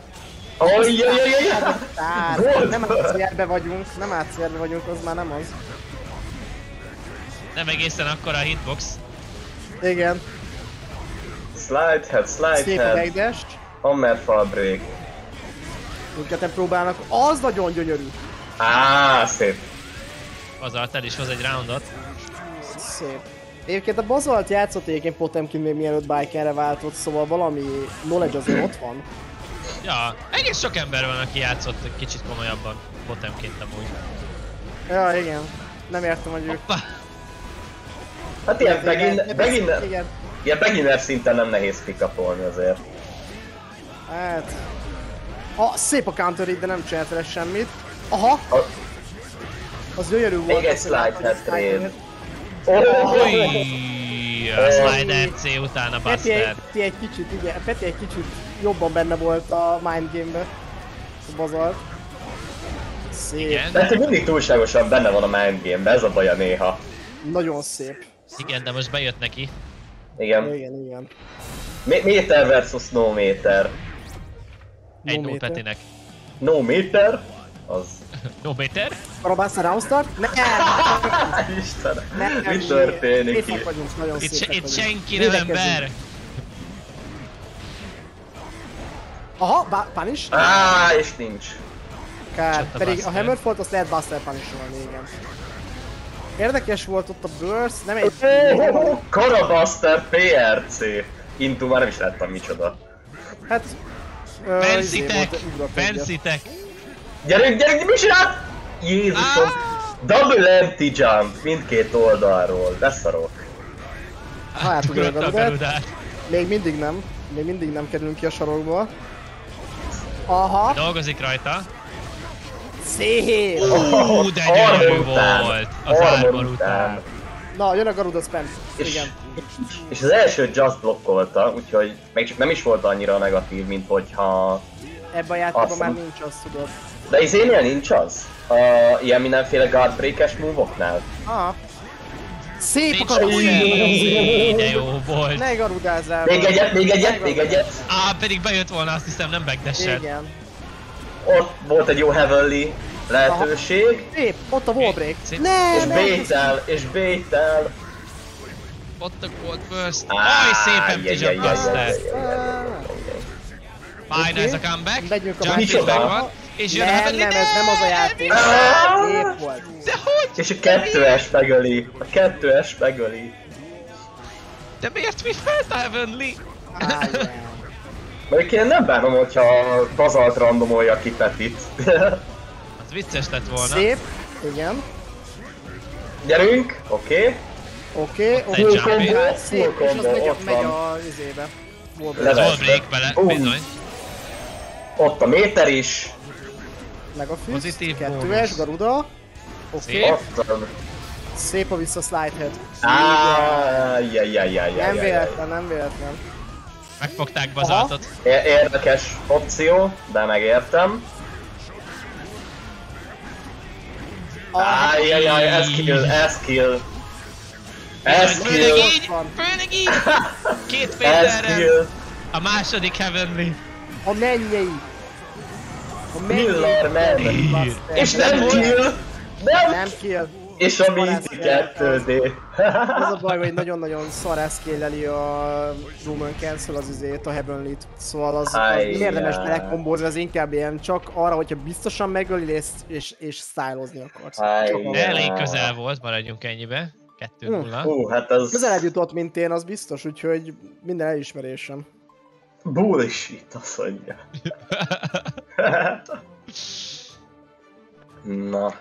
Nem ACR-be vagyunk, az már nem az. Nem egészen akkora a hitbox. Igen. Slide Szép a head. backdash. Hammerfall break. Mindketten próbálnak, az nagyon gyönyörű. Szép. Bazalt el is hoz egy roundot. Szép. Egyébként a Bazalt játszott egyébként Potemkin még mielőtt Bikerre váltott, szóval valami knowledge azért ott van. Ja, egész sok ember van, aki játszott egy kicsit komolyabban Potemkint amúgy. Ja, igen. Nem értem, hogy ők... Hát ilyen Igen. ilyen beginner szinten nem nehéz pick-upolni azért. Hát... szép a counter de nem csinált vele semmit. Aha! Az gyönyörű volt. Még egy slide head trade. A slide RC után a Buster. Peti egy kicsit jobban benne volt a mind game-be. A Bazalt. Szép. Igen. De mindig túlságosan benne van a mind game-be, ez a baja néha. Nagyon szép. Igen, de most bejött neki. Igen. Méter versus no méter. Egy no Petinek. No méter? Az... No méter? Karabász a round start? Nem! Istenem, mi történik itt? Szépek vagyunk, nagyon szépek vagyunk. Itt senki nem ember! Aha, punish? És nincs. Kár, Csak a pedig a Buster. Hammerfall-t azt lehet Buster punisholni, igen. Érdekes volt ott a Burst, nem egy... Karabuster PRC. Into már nem is láttam micsoda. Hát... Fancy-tek! Gyerünk, mi csinált? Jézusom! Double empty jump mindkét oldalról, beszarok. Hát, ugye a Ugrotta a garudát. Még mindig nem kerülünk ki a sarokból. Aha! Dolgozik rajta. Szép! De gyönyörű volt! Az armor után. Na, jön a Garuda spam. Igen. És az első just blokkolta, úgyhogy még csak nem is volt annyira negatív, mint hogyha... Ebben a játékban már nincs, azt tudod. De izénél nincs az? Ilyen mindenféle guardbreak-es move-oknál? Aha. Szép a Nincs Garuda! de jó volt. Ne garudázzál! Még egyet! Pedig bejött volna, azt hiszem, nem backdash-ed. Igen. Ott volt egy jó heavenly lehetőség. Szép, ott a wallbreak. Szép. És baitel. Ott a Cold Burst. Szép empty jump Buster. Fine, ez a comeback. Megyünk a Jump is megvan. És jön a Nem, Heavenly. ez nem az a játék. Szép volt. De hogy? És a 2S megöli. De miért mi felt a Heavenly? Mert én nem bánom, hogyha Bazalt randomolja ki Petit. Az vicces lett volna. Szép. Igen. Gyerünk, oké. Oké. Szép, és az megy a izébe. Wallbreak bele, bizony. Ott a méter is. Meg a füst. Pozitív 2S, bónusz. Garuda. Oké. Ott a... Szép a vissza slide head. Nem véletlen. Megfogták Bazaltot. Érdekes opció, de megértem. Ez kill. Főleg így! Két féterrel. A második Heavenly. A mennyei. Miller man. És nem kill. Nem kill. És a Minty 2D. Az a baj, hogy nagyon-nagyon szar scale-eli a Room Cancel az izét, a Heavenly-t, szóval az érdemes belekombózni, az inkább ilyen csak arra, hogyha biztosan megöli és stylozni akarsz. De elég közel volt, maradjunk ennyibe. 2-0. Hát az... Közelebb jutott, mint én, az biztos, úgyhogy minden elismerésem. Bullshit, azt mondja. Na.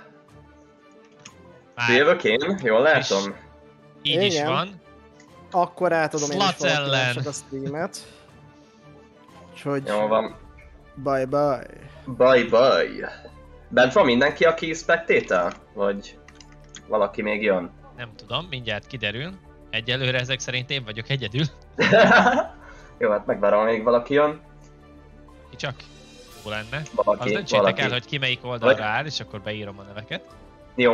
Jövök én? Jól látom? Így is van. Akkor átadom én is ellen. csak a streamet. Úgyhogy... Jó van. Bye bye. Bye bye. Bent van mindenki, aki spectator? Vagy valaki még jön? Nem tudom, mindjárt kiderül. Egyelőre ezek szerint én vagyok egyedül. Jó, hát megvárom, még valaki jön. Ki csak? Jó lenne. Valaki, azt döntsétek el, hogy ki melyik oldalra áll, és akkor beírom a neveket. Jó.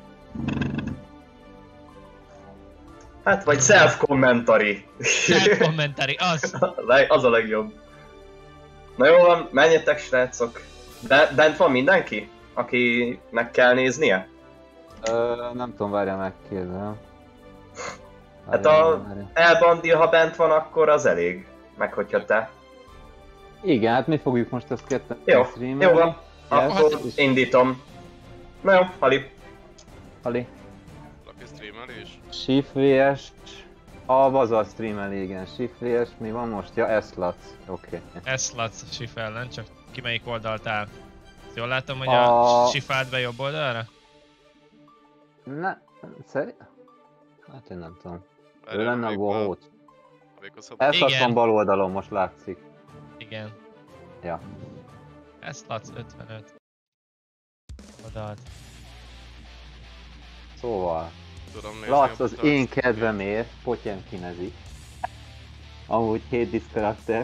Hát, vagy self-commentary. Self-commentary, az! Az a legjobb. Na jó van, menjetek srácok. Bent van mindenki, akinek kell néznie? Nem tudom, várjál, megkérdezem. Hát a Elbandil, ha bent van, akkor az elég. Meg hogyha te. Igen, hát mi fogjuk most ezt ketten streamelni. Jó van, akkor indítom. Na jó, Hali. Hali. Laki streamelés? Shift vs. A Bazal streameli, igen. Shift vs. Mi van most? Ja, S-Lac. Oké. S-Lac Shift ellen, csak ki melyik oldalt áll. Jól látom, hogy a Shift állt be jobb oldalra? Ne, szerint? Hát én nem tudom. Ő lenne a bohóc. S-Lac van bal oldalon, most látszik. Igen. Ja. S-Lac 55. Oldalt. Szóval, Lac az én kedvemért Potemkinezik. Amúgy hate this karakter.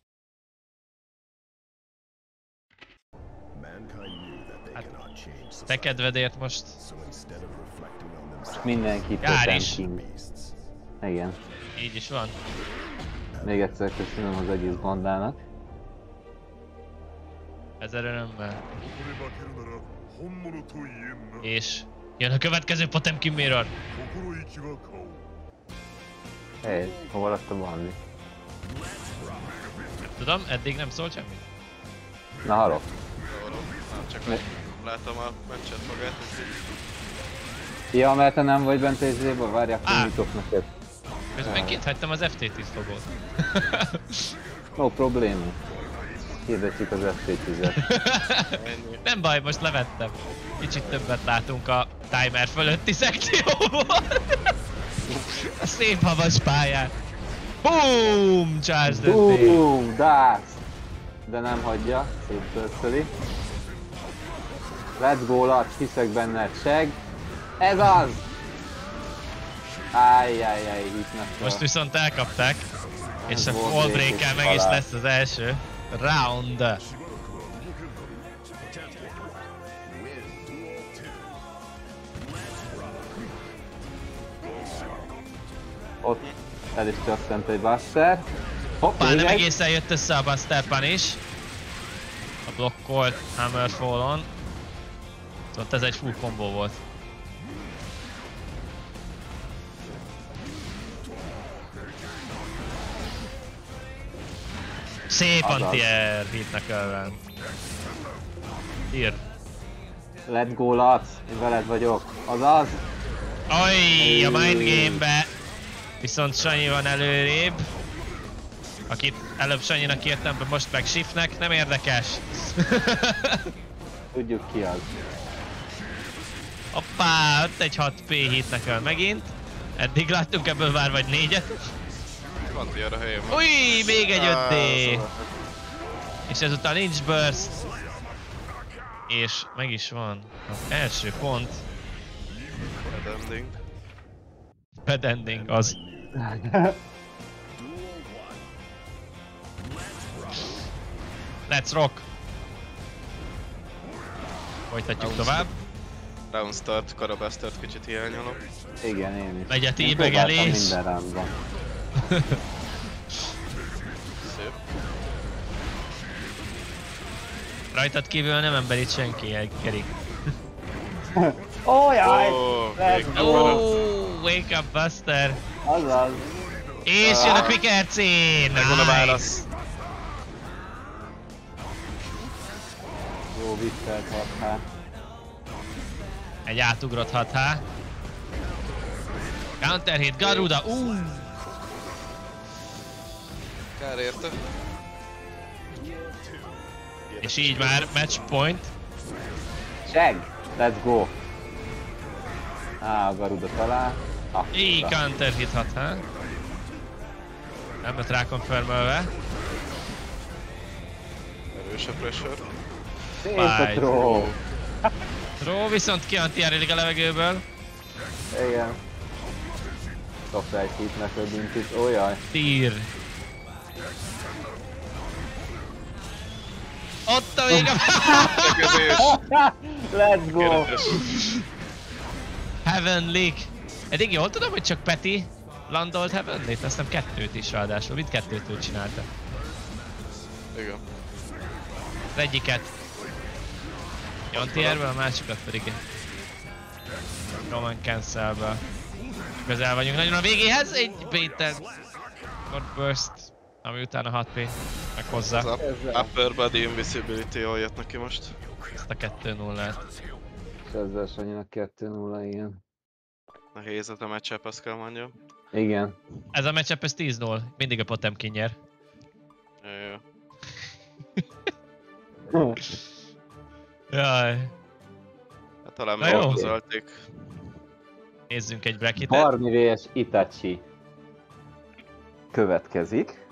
Hát, te kedvedért most. Mindenki Potemkin. Igen. Így is van. Még egyszer köszönöm az egész bandának. Ezer örömmel. És jön a következő Potemkin Mirror. Hey, hova lett a bandi? Nem tudom, eddig nem szólt semmi. Na hallok. Csak látom a meccset magát. Ja, mert te nem vagy bent észrébe, várják, hogy nyitok neked. Közben kint hagytam az FT10 fogót. No probléma. Hirdetjük az FT10-et. Nem baj, most levettem. Kicsit többet látunk a timer fölötti szekcióból. A szép havas pályán. Boom! Charge döntés! Boom! Dász! De nem hagyja, szép törszöli. Let's go, Lac, hiszek benned, seg! Ez az! Ájjájjáj, hitnek. Most viszont elkapták, és a wallbreak-kel meg is lesz az első round. Ott el is csattant egy Buster. Hoppá, nem egészen jött össze a Buster Punish. A blokkolt Hammerfallon. Szóval ez egy full combo volt. Szép anti-air hitnek ellen. Ír. Let's go, Lac, én veled vagyok. Azaz! Oj, a mind game-be. Viszont Sanyi van előrébb. Akit előbb Sanyinak írtam be, most meg Shiftnek, nem érdekes. Tudjuk ki az. Hoppá, ott egy 6p hitnek el megint. Eddig láttunk ebből már vagy 4-et. Anti-air a helyén van. Új, még egy 5D. És ezután nincs burst. És meg is van az első pont. Bad ending. Bad ending az. Let's rock! Folytatjuk tovább. Round start, Karabastert kicsit hiányolom. Igen, én is. Megy a tíbegelés. Minden roundban. Szép. Rajtad kívül nem ember itt senki, Gerik. Ó, jaj! Wake up Buster! Azaz. És jön a Quick RC! Megvan a válasz. Jó viccelt 6H. Egy átugrott 6H. Counter hit, Garuda, Kár érte. És így már match point. Shag! Let's go! A Garuda talál. Így counter hit 6H. Nem lett rá confirmölve. Erős a pressure. Szép a throw! Throw viszont kianti-árilik a levegőből. Igen. Kapta egy hitnek a bintit, ó jaj. Tír. Ott a vége! Let's go! Heavenly. Eddig jól tudom, hogy csak Peti landolt Heavenly-t, azt nem kettőt is ráadásul, mind kettőtől csinálta. Igen. Az egyiket Jantier-ből, a másikat pedig Roman Cancel-ből. Közel vagyunk nagyon a végéhez, egy Baited God Burst, ami utána 6P meghozza. Az Upper Body Invisibility jól jött neki most. Ezt a 2-0-át. És ezzel Sanyinak 2-0, igen. Nehéz a matchup, azt kell mondjam. Igen. Ez a matchup, ez 10-0, mindig a Potemkin nyer. Jó. Jaj. Hát talán meghozzalték. Nézzünk egy bracketet. Barney vs Itachi következik.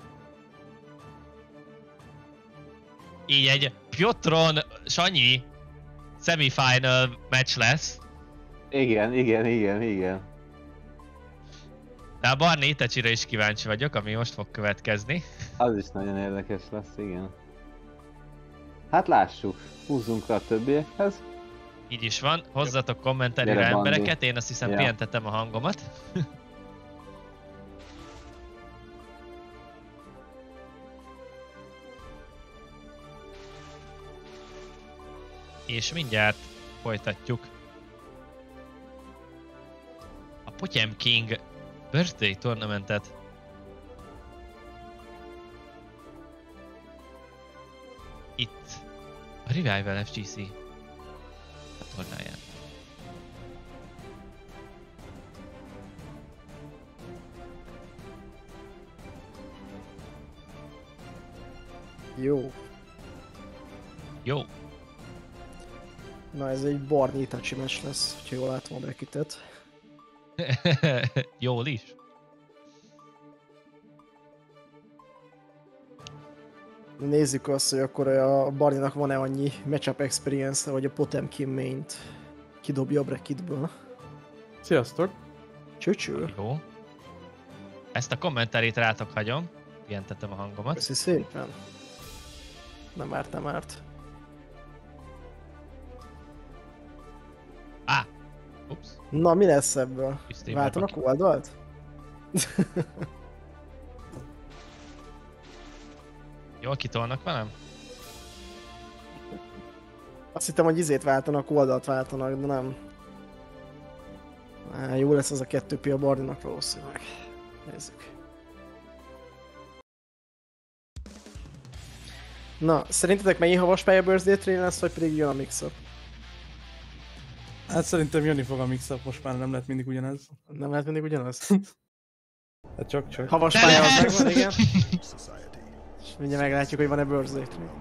Így egy Piotron Sanyi semifinal match lesz. Igen. De a Barney Itachire is kíváncsi vagyok, ami most fog következni. Az is nagyon érdekes lesz, igen. Hát lássuk, húzzunk rá a többiekhez. Így is van, hozzatok kommentelőre embereket, én azt hiszem pihentetem a hangomat. És mindjárt folytatjuk a Potemkin Birthday Tournamentet. Itt a Revival FGC csatornáján. Jó. Jó. Na ez egy Barney Itachi meccs lesz, hogyha jól látom a bracketet. Jól is. Nézzük azt, hogy akkor a Barneynak van-e annyi matchup experience, hogy a Potemkin main-t kidobja a bracketből. Sziasztok! Csőcső. Jó. Ezt a kommentárét rátok hagyom. Pihentetem a hangomat. Köszi szépen. Nem árt. Ups. Na mi lesz ebből? Váltanak oldalt? Jól kitolnak velem? Azt hittem, hogy izét váltanak, oldalt váltanak, de nem. Jó lesz az a 2P a Barneynak valószínűleg. Nézzük. Na, szerintetek mennyi havaspálya birthday train lesz, vagy pedig jön a mix-up? Hát szerintem jönni fog a mix-up, most már nem lehet mindig ugyanez. Nem lehet mindig ugyanaz? Hát csak. Havaspálya az megvan, igen. És mindjárt meglátjuk, hogy van-e birthday train.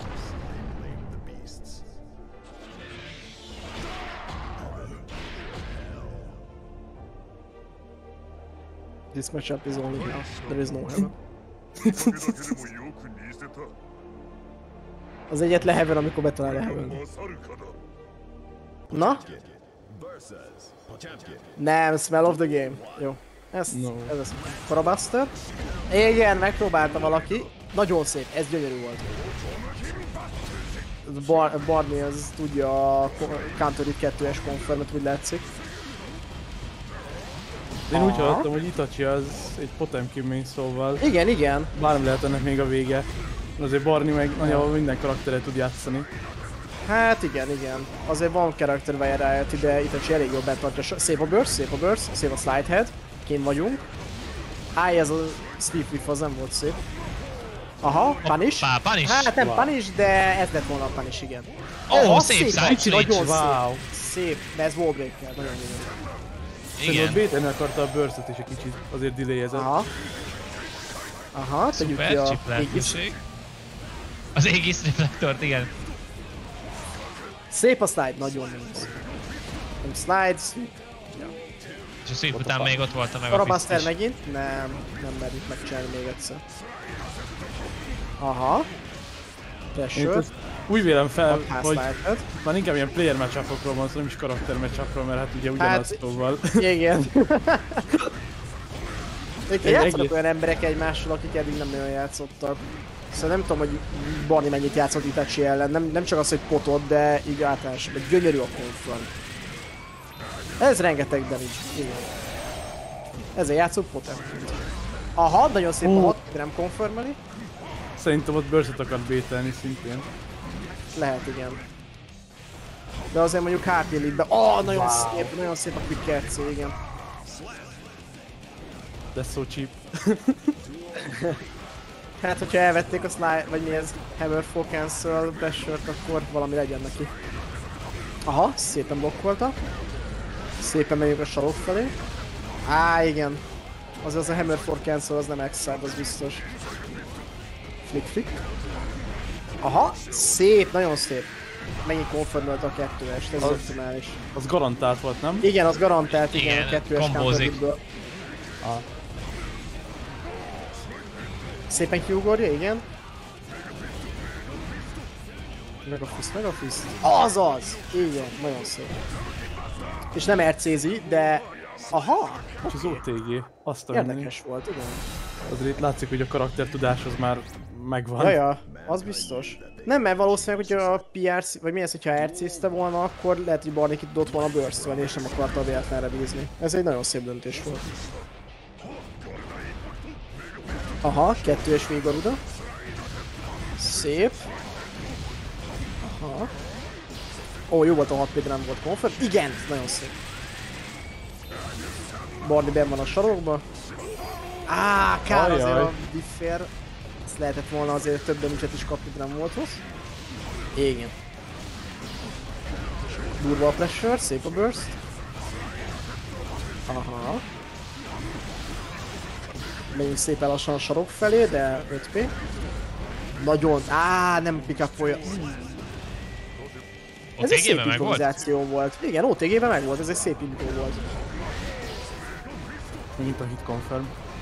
This matchup is only hell. There is no heaven. Az egyetlen heaven, amikor betalál a heaven. Na? Nem, smell of the game. Jó. Ez az Parabuster. Igen, megpróbálta valaki. Nagyon szép, ez gyönyörű volt. Barney az tudja a Counter 2-es confirmet, úgy látszik. Én úgy hallottam, hogy Itachi az egy Potemkin main, szóval... Igen. Bár nem lehet ennek még a vége. Azért Barney meg nagyjából minden karakteret tud játszani. Hát igen. Azért van character variety, de Itachi elég jól bent tartja. Szép a burst, szép a slide head. Kén vagyunk. Ez a sleep whiff az nem volt szép. Aha, punish. Punish. Hát nem punish, de ez lett volna a punish, igen. Szép side nagyon wow. szép, de ez wallbreaker, nagyon jó. Igen. Szerintem a akarta a burst-ot is egy kicsit, azért delay-ezett. Aha, tegyük ki a Aegis. Az Aegis reflektort, igen. Szép a slide, nagyon jó. Nem slide, sweep. És a sweep után még ott volt a meg a Parabuster megint? Nem merjük megcsinálni még egyszer. Aha. Pressure. Úgy vélem fel, hogy már inkább ilyen player matchupokról van szó, nem is karakter matchupról, mert hát ugye ugyanaz szóval. Igen. Játszanak olyan emberek egymással, akik eddig nem nagyon játszottak. Szóval nem tudom, hogy Barney mennyit játszott Itachi ellen, nem csak az, hogy potot, de így általánosan, gyönyörű a confront. Ez rengeteg damage, igen. Ezzel játszok Potemkin. Aha, nagyon szép a hat, nem confirmeli. Szerintem ott burst-ot akart bételni szintén. Lehet, igen. De azért mondjuk HP leadbe. Nagyon szép a quick RC, igen. That's so cheap. Hát, hogyha elvették a slide, vagy mi ez, Hammerfall Cancel pressure-t, akkor valami legyen neki. Aha, szépen blokkolta. Szépen megyünk a sarok felé. Igen. Az a Hammerfall Cancel, az nem X-side, az biztos. Flick. Aha, szép, nagyon szép. Megint confirmölt a 2-est, ez optimális. Az garantált volt, nem? Igen, az garantált, igen, a 2-es counterbitből. Szépen kiugorja, igen. Meg a fist. Azaz! Igen, nagyon szép. És nem RC-zi, de... Aha! És az OTG, azt érdekes volt, igen. Azért itt látszik, hogy a karaktertudás az már megvan. Jaja, az biztos. Nem, mert valószínűleg, hogyha a PRC, vagy mi ez, hogyha RC-zte volna, akkor lehet, hogy Barney ki tudott volna burst-olni, és nem akarta véletlenre bízni. Ez egy nagyon szép döntés volt. Aha, 2-es Garuda. Szép. Aha. Jó volt a 6 p, nem volt confirm. Igen, nagyon szép. Barney benn van a sarokba. Kár azért a différ. Ezt lehetett volna azért több damage-et is kapni, de nem volt rossz. Igen. Durva a pressure, szép a burst. Aha. Megyünk szépen lassan a sarok felé, de 5p. Nagyon... nem pick-up-olja. Ez egy szép improvizáció volt. Igen, OTG-ben meg volt, ez egy szép impro volt. Mint a hit confirm.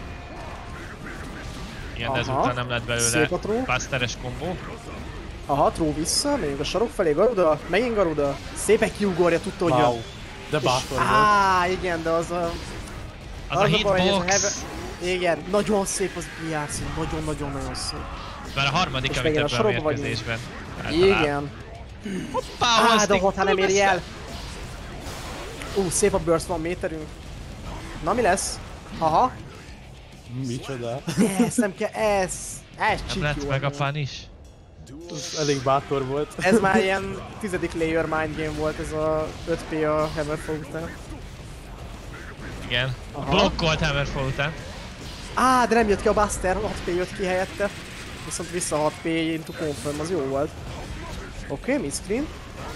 Igen, de ezután nem lett belőle busteres kombó. Aha, throw vissza, megyünk a sarok felé, Garuda, megint Garuda. Szépen kiugorja, tudta, hogy wow. De bátor volt. Igen, de az a... Az a hitbox. Igen, nagyon szép az BRC, nagyon szép. Már a harmadik, amit ebben a mérkőzésben. Igen. Hoppá, de ha nem éri el. Szép a burst, van méterünk. Na mi lesz? Aha. Micsoda? Ez nem kell, ez nem lett meg a punish. Ez elég bátor volt. Ez már ilyen 10. layer mind game volt, ez a 5p a Hammerfall után. Igen, blokkolt Hammerfall után. De nem jött ki a Buster, 6p jött ki helyette. Viszont vissza 6p into confirm, az jó volt. Oké, midscreen.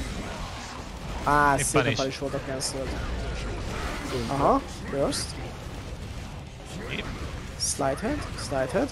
Szépen fel is volt a cancel. Aha, burst. Slide head.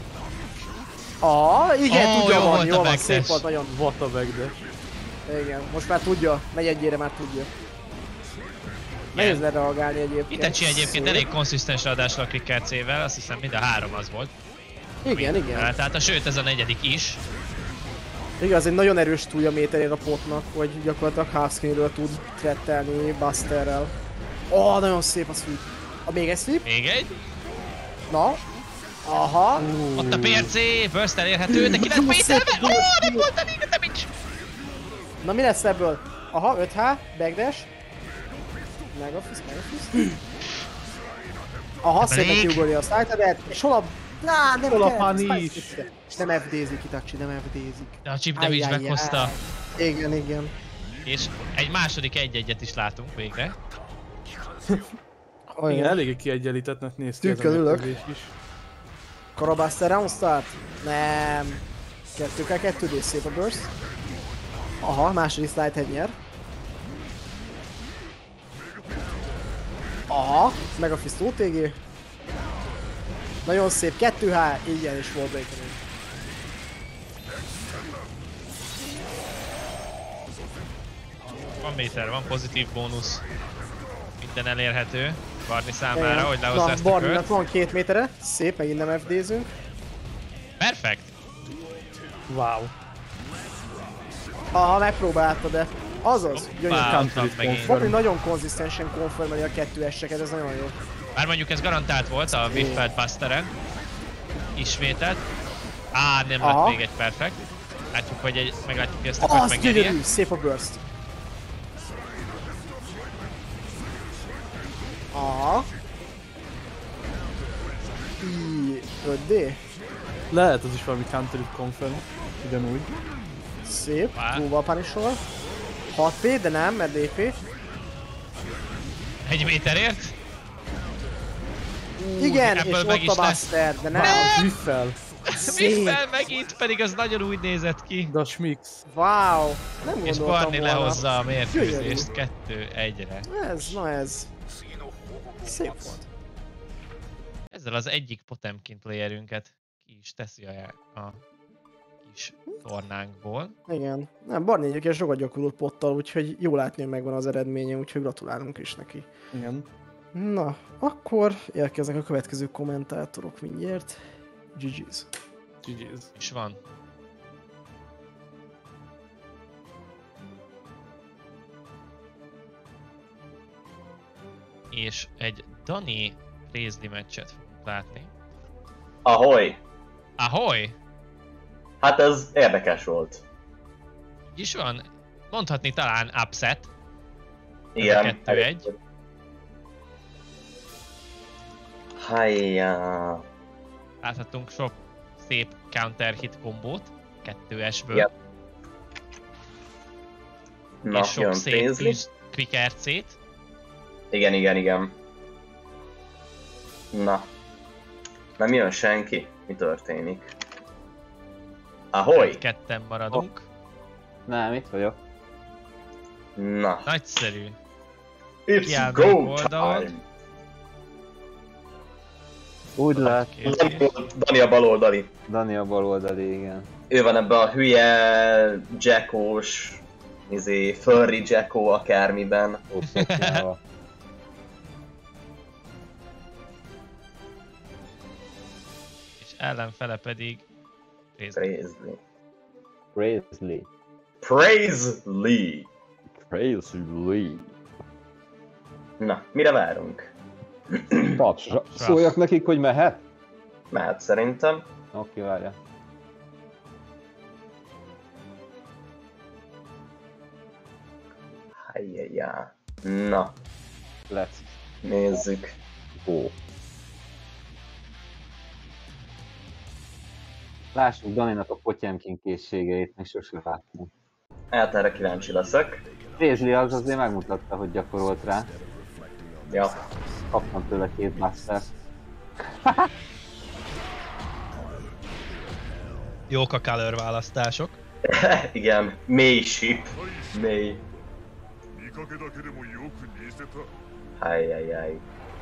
Igen, tudja van, jól van, szép volt nagyon. What a backdash. Igen, most már tudja, megy egyére már tudja. Nehéz lereagálni egyébként. Itachi egyébként elég konszisztens ráadásul a Clicker C-vel, azt hiszem mind a 3 az volt. Igen. Tehát sőt ez a 4. is. Igen, az egy nagyon erős túlja méterére a potnak, hogy gyakorlatilag half screenről tud trettelni Busterrel. Nagyon szép a sweep. Még egy sweep? Még egy? Na. Aha. Ott a PRC, burst elérhető, de ki lett méterbe? Nem volt a még a damage! Na mi lesz ebből? Aha, 5H, backdash. Megafist. Aha, szépen kiugorja a side-et, és hol a... nem hol a punish? És nem FD-zik Itachi, nem FD-zik. De a chip damage meghozta. Igen, igen. És egy második egy-egyet is látunk végre. Igen, eléggé kiegyenlítettnek néz ki ez a mérkőzés is. Karabuster round start? Nem. 2K2D, szép a burst. Aha, második slide head nyer. Aha, meg a Fist OTG. Nagyon szép, 2H, igen, és wall breaker. Van méter, van pozitív bónusz. Minden elérhető. Barni számára, hogy lehozza ezt a kört. Barninak van 2 métere, szép, megint nem FD-zünk. Perfekt! Wow. Aha, megpróbálta, de azaz, gyönyörű. Barni nagyon konzisztensen konformálja a 2S-eket, ez nagyon jó. Bár mondjuk ez garantált volt a Whiffed Busteren. Ismételt. Nem lett még egy perfekt. Látjuk, hogy meglátjuk, hogy ezt a kört megnyeri. Gyönyörű, szép a burst. Aha. 5D? Lehet az is valami counterit confirm, ugyanúgy. Szép, próbál punishol. 6P, de nem, mert DP. 1 méterért? Igen, és ott a Buster, de nem. Whiffel. Whiffel megint, pedig az nagyon úgy nézett ki. De a Schmix. Wow, nem gondoltam és Barni volna. lehozza a mérkőzést 2-1-re. Ez. Szép volt. Ezzel az egyik Potemkin playerünket ki is teszi a kis tornánkból. Igen. Nem, Barni egyébként sokat gyakorolt pottal, úgyhogy jó látni, hogy megvan az eredménye, úgyhogy gratulálunk is neki. Igen. Na, akkor érkeznek a következő kommentátorok mindjárt. GG's. GG's. És van. És egy Dani Prézli meccset fogunk látni. Ahoy! Ahoy! Hát ez érdekes volt. Így is van. Mondhatni talán upset. Igen. 2-1. Hajjá. Láthatunk sok szép counter hit kombót 2S-ből. Yep. Na, és sok szép quick RC-t. Igen. Na. Nem jön senki? Mi történik? Ahoy! Ketten maradunk. Nem, itt vagyok. Na. Nagyszerű. It's go time! Úgy lehet. Dani a baloldali. Dani a baloldali, igen. Ő van ebben a hülye, jackos, furry jacko akármiben. És ellenfele pedig Presley. Na, mire várunk? Tapsra. Szóljak nekik, hogy mehet? Mehet szerintem. Oké, várja. Hajjajjá. Na. Let's. Nézzük. Ó. Lássuk Daninak a Potemkin készségeit, még sosem láttam. Hát erre kíváncsi leszek. Prézli az azért megmutatta, hogy gyakorolt rá. Ja. Kaptam tőle 2 Buster. Jók a color választások. Igen, mély ship. Mély. Hajjajjaj.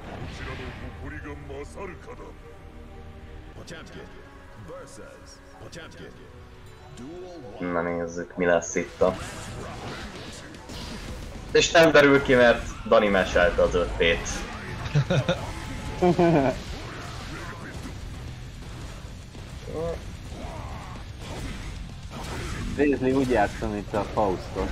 Na nézzük, mi lesz itt a... És nem derül ki, mert Dani meselte az 5P-t. Prézli úgy játszom, mint a Faustot.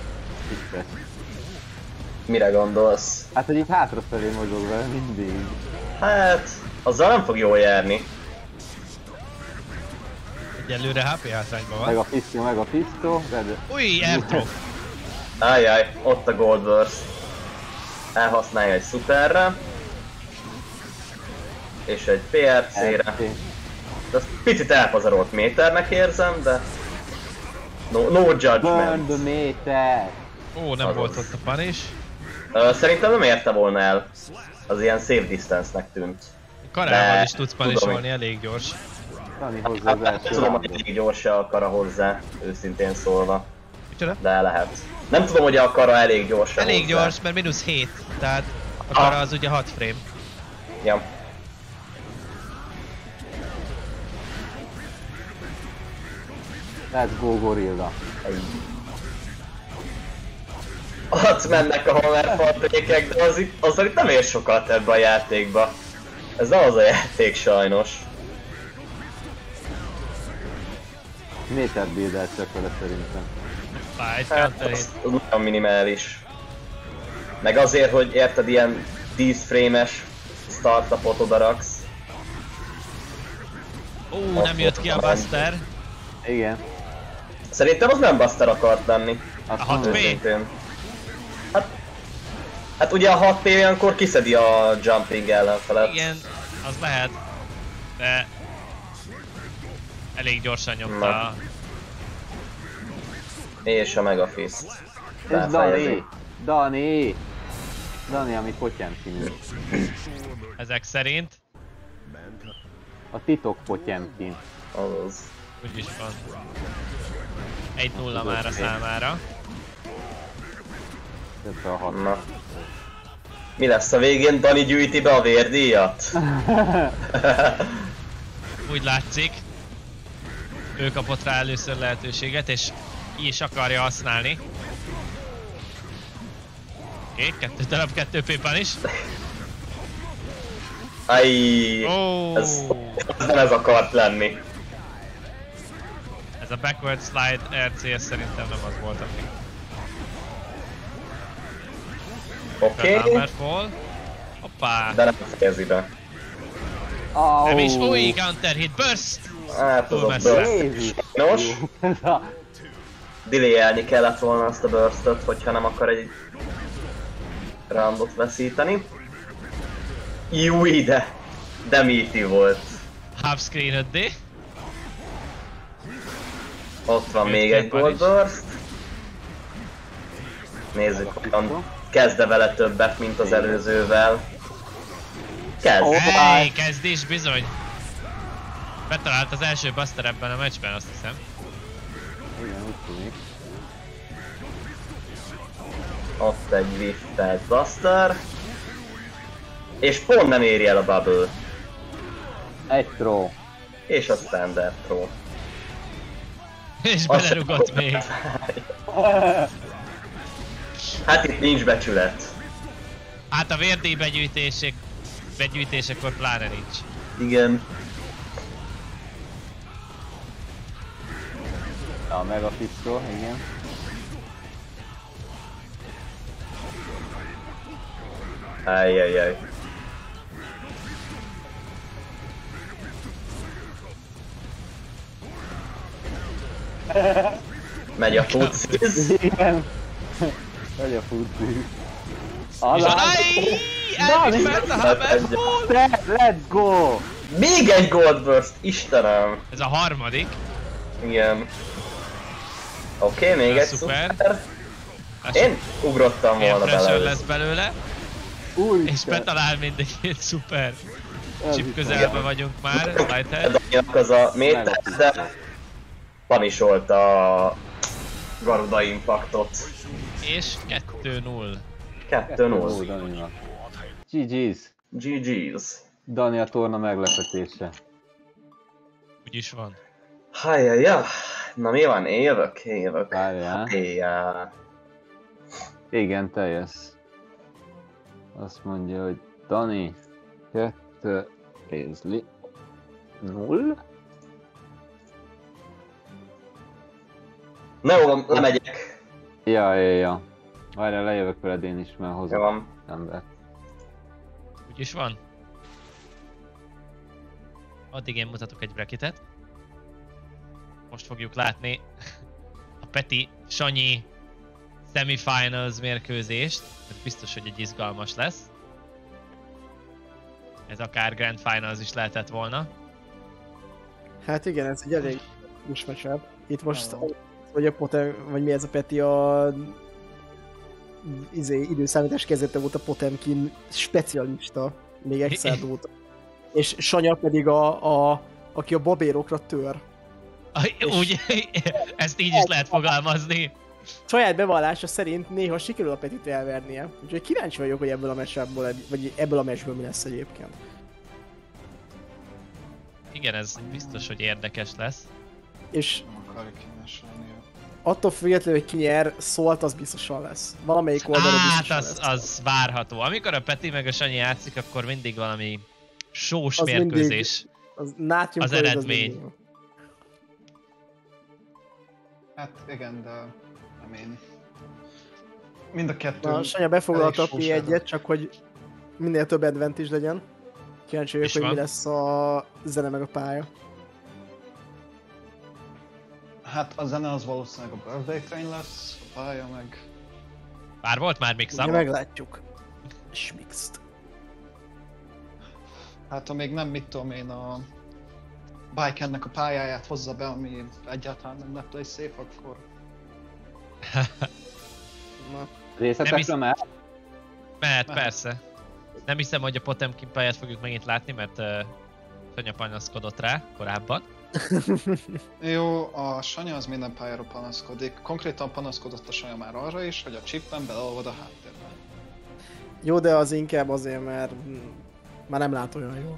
Mire gondolsz? Hát, hogy így hátrafelé mozog vele mindig. Hát, azzal nem fog jól járni. Egyelőre HP hátrányban van. Meg a pisztó, Új, airdrop! Ajjaj, ott a Goldburst. Elhasználja egy szuperre. És egy PRC-re. De azt picit elpazarolt méternek érzem, de... No judgment. Burn the meter! Ó, nem volt ott a punish. Szerintem nem érte volna el. Az ilyen safe distance-nek tűnt. Karával is tudsz punisholni, elég gyors. Dani hozzá az első Tudom, hogy elég gyors a kara hozzá, őszintén szólva. De lehet. Nem tudom, hogy a kara elég gyors. Elég gyors, mert -7, tehát a kara az ugye 6 frame. Ja. Let's go, gorilla. Ott mennek a hammerfartékek, de az itt nem ér sokat ebbe a játékba. Ez nem az a játék sajnos. Méter build-el csak vele szerintem. Az nagyon minimális. Meg azért, hogy érted, ilyen 10 frame-es startupot odaraksz. Nem jött ki a Buster. Igen. Szerintem az nem Buster akart lenni. A 6P? Hát ugye a 6P olyankor kiszedi a jumping ellenfelet. Igen, az lehet. De... elég gyorsan nyomta. És a Mega Fist. Ez Dani, ami Potyemkin. Ezek szerint. A titok Potyemkin. Azaz. Úgyis van. 1-0 már a számára. Na. Mi lesz a végén? Dani gyűjti be a vérdíjat? Úgy látszik. Ő kapott rá először lehetőséget, és ki is akarja használni. Oké, 2 darab 2 P-ban is. Ajj, ez nem ez akart lenni. Ez a backward slide RCS szerintem nem az volt, aki. Oké. Hoppá. De nem fejezi be. Nem is, új counter hit, burst! Hát az a burst. Nos. Delay-elni kellett volna azt a burstot, hogyha nem akar egy roundot veszíteni. Júj, de meaty volt. Half screen 5D. Ott van még egy gold burst. Nézzük, hogyan kezde vele többet, mint az előzővel. Kezd! Hey, kezdés bizony! Betalált az első Buster ebben a meccsben, azt hiszem. Igen, úgy tűnik. Ott egy Wiftelt Buster. És pont nem éri el a bubble. Egy throw. És a standard throw. És belerugott még. Hát itt nincs becsület. Hát a vérdíj begyűjtésekor pláne nincs. Igen. A Mega Fistról, igen. Ajjajjaj. Megy a futziz. Igen. Megy a futziz. Let's go! Még egy gold burst, Istenem! Ez a harmadik. Igen. Oké, még egy szuper. Én ugrottam volna bele. Lesz belőle. És betalál mindegyét, szuper. Chip közelbe vagyunk már, Lighthead. Daninak az a méter, de punisolt a Garuda Impactot. És 2-0. 2-0. GG's. GG's. Dani a torna meglepetése. Úgyis van. Hajjajja. Na mi van? Én jövök? Várjál. Igen, te jössz. Azt mondja, hogy Dani 2, Paisley 0. Na jó, lemegyek. Ja. Várjál, lejövök veled én is, mert hozom embert. Úgyis van. Addig én mutatok egy bracketet. Most fogjuk látni a Peti Sanyi semifinals mérkőzést. Ez biztos, hogy egy izgalmas lesz. Ez akár Grand Finals is lehetett volna. Hát igen, ez egy elég kus matchup. Itt most hogy a vagy mi ez a Peti, a időszámítás kezdete volt a Potemkin specialista, még egyszer óta. És Sanya pedig aki a babérokra tör. Úgy, ezt így is lehet fogalmazni. Saját bevallása szerint néha sikerül a Petit elvernie. Úgyhogy kíváncsi vagyok, hogy ebből a meccsből, vagy ebből a meccsből mi lesz egyébként. Igen, ez biztos, hogy érdekes lesz. És attól függetlenül, hogy ki nyer, szólt az biztosan lesz. Valamelyik oldalon biztosan lesz. Az várható. Amikor a Peti meg a Sanyi játszik, akkor mindig valami sós az mérkőzés mindig, az eredmény. Hát igen, de nem én. Mind a kettő. Na, Sanya befoglalta a P1-et, csak hogy minél több advantage legyen. Kíváncsi vagyok, hogy mi lesz a zene meg a pálya. Hát a zene az valószínűleg a Birthday Train lesz, a pálya meg... Bár volt már mix-up? Meglátjuk. És mixed. Hát ha még nem, mit tudom én, a Bike-ennek a pályáját hozza be, ami egyáltalán nem play safe, akkor... Részletekre mehet? Mehet, persze. Nem hiszem, hogy a Potemkin pályát fogjuk megint látni, mert Sanya panaszkodott rá korábban. Jó, a Sanya az minden pályára panaszkodik. Konkrétan panaszkodott a Sanya már arra is, hogy a chipben beleolvad a háttérben. Jó, de az inkább azért, mert már nem lát olyan jól.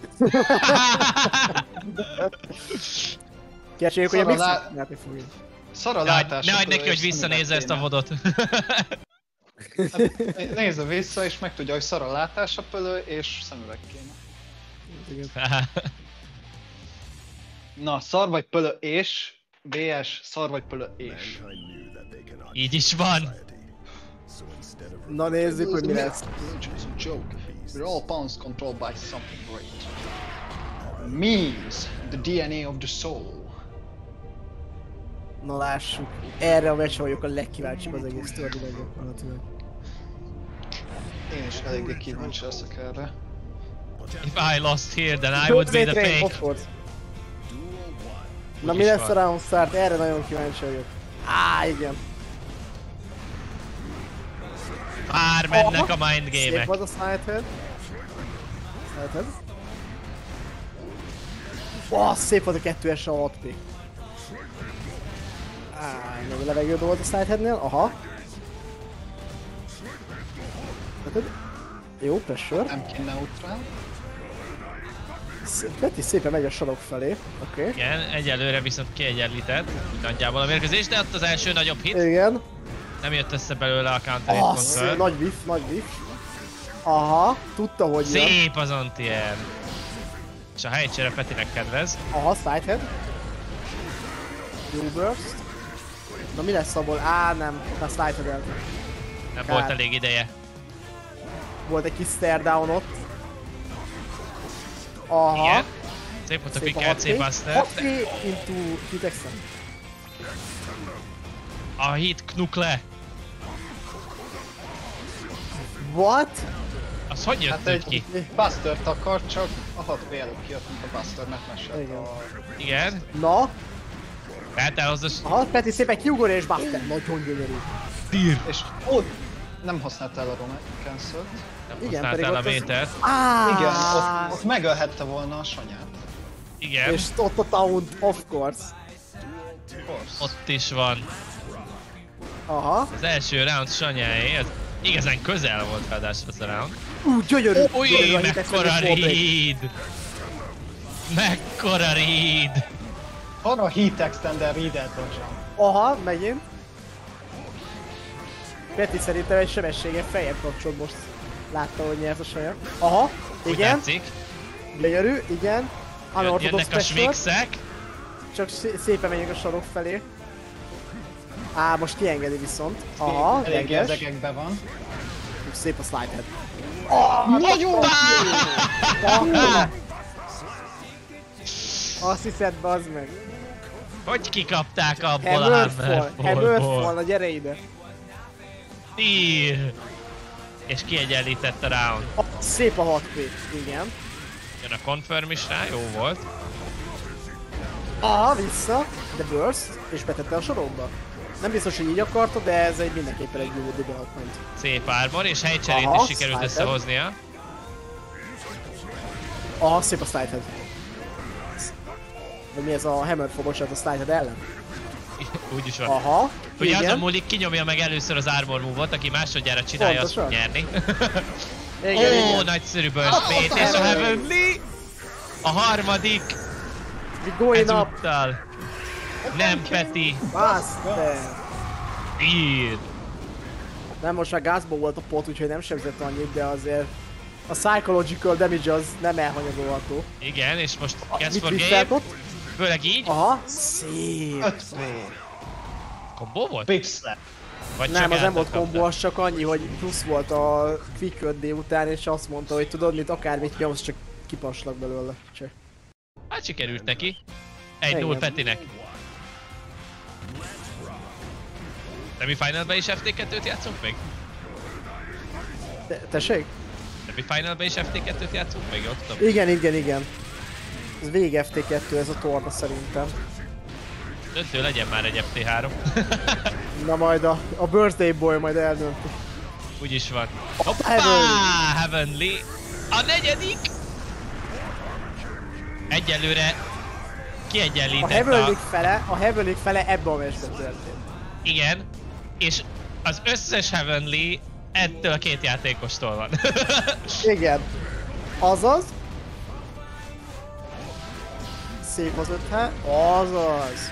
Kíváncsi hogy a mixet látni fogjuk. Szar a látás. Ne hagyd neki, hogy visszanézze ezt a vodot. Hát, nézze vissza, és megtudja, hogy szar a látás a pölő, és szemüveg kéne. Na, szar vagy pölő és, VS, szar vagy pölő és. Így is van. Na nézzük, hogy mi lesz. We're all pawns controlled by something great. Memes, the DNA of the soul. Na lássuk. Erre a meccsre vagyok a legkíváncsibb az egész történetben. Én is eléggé kíváncsi leszek erre. If I lost here, then I would be the fake. Na mi lesz a round start? Erre nagyon kíváncsi vagyok. Igen. Már mennek a mind game-ek. Szép volt a Snidehead. Szép volt a 2-es a 6P. Még a levegőben volt a Snideheadnél. Aha. Jó, pressure. Nem kéne utrál. Peti szépen megy a sarok felé. Oké. Igen, egyelőre viszont kiegyenlített nagyjából a mérkőzés, de ott az első nagyobb hit. Igen. Nem jött össze belőle a counter hit. Nagy whiff. Aha, tudta, hogy jön. Szép az anti-air. És a helycsere Petinek kedvez. Aha, Sidehead. Jó burst. Na mi lesz abból? Nem, a Sidehead el. Nem volt elég ideje. Volt egy kis stare down ott. Aha. Igen. Szép volt a quick RC Buster. 6P into Hitexen. A hit knuk le. What? Az hogy jött ki? Bustert akar, csak a 6P előbb kijött, mint a Buster, mert mesett Igen. Na? Tehát elhozza... Aha, Peti szépen kiugor és Buster. Nagyon gyönyörű. Tír. És nem használta el a cancel-t. Nem használta el a métert. Igen, ott megölhette volna a Sanyát. Igen. És ott a taunt, of course. Ott is van. Aha. Az első round Sanyáé, ez igazán közel volt ráadásul az a round. Gyönyörű! Új, mekkora read! Mekkora read! Van a Heat Extender readet, bocsánat. Aha, megint. Peti szerintem egy sebessége feljebb kapcsolt most. Látta, hogy nyert a Sanya. Aha, igen. Gyönyörű, igen. Jönnek a smixek. Csak szépen megyünk a sarok felé. Most kiengedi viszont. Aha, eléggé ezekekben van. Szép a Slidehead. Nagyon! Azt hiszed, bazd meg. Hogy kikapták abból a Hammerfall, gyere ide. Tír! És kiegyenlített a round. Szép a 6P, igen. Jön a confirm is rá, jó volt. Aha, vissza. de burst, és betette a sorokba. Nem biztos, hogy így akarta, de ez egy mindenképpen egy jó development. Szép armor, és helycserét is sikerült összehoznia. Aha, szép a Slidehead. Vagy mi ez a Hammerfall, bocsánat, a Slidehead ellen? Úgy is van. Aha, ugye igen. azon múlik, kinyomja meg először az armor move-ot, aki másodjára csinálja, azt fog nyerni. Ó, nagyszerű burst bait, és a Heavenly! A harmadik! Ezúttal! Nem Peti! Buster! Ír! Nem, most már gázból volt a pot, úgyhogy nem sebzett annyit, de azért a psychological damage az nem elhanyagolható. Igen, és most Guess for Game. Főleg így. Aha, szép! Kombó volt? Big slap. Vagy nem, az nem volt kombó, az csak annyi, hogy plusz volt a Quick 5D után, és azt mondta, hogy tudod mit, akármit nyomsz, csak kipaslak belőle. Csak. Hát sikerült neki. 1-0 Petinek. Semi-finalban is FT2-t játszunk még? Tessék? Semi-finalban is FT2-t játszunk még? Jól tudom? Igen. Ez végig FT2 ez a torna szerintem. Döntő legyen már egy FT3. Na majd a Birthday Boy majd eldönti. Úgyis van. Hoppá! Heavenly! A negyedik! Egyelőre kiegyenlített a Heavenly fele ebbe a meccsben történt. Igen, és az összes Heavenly ettől a két játékostól van. Igen. Azaz. Szép az 5 azaz.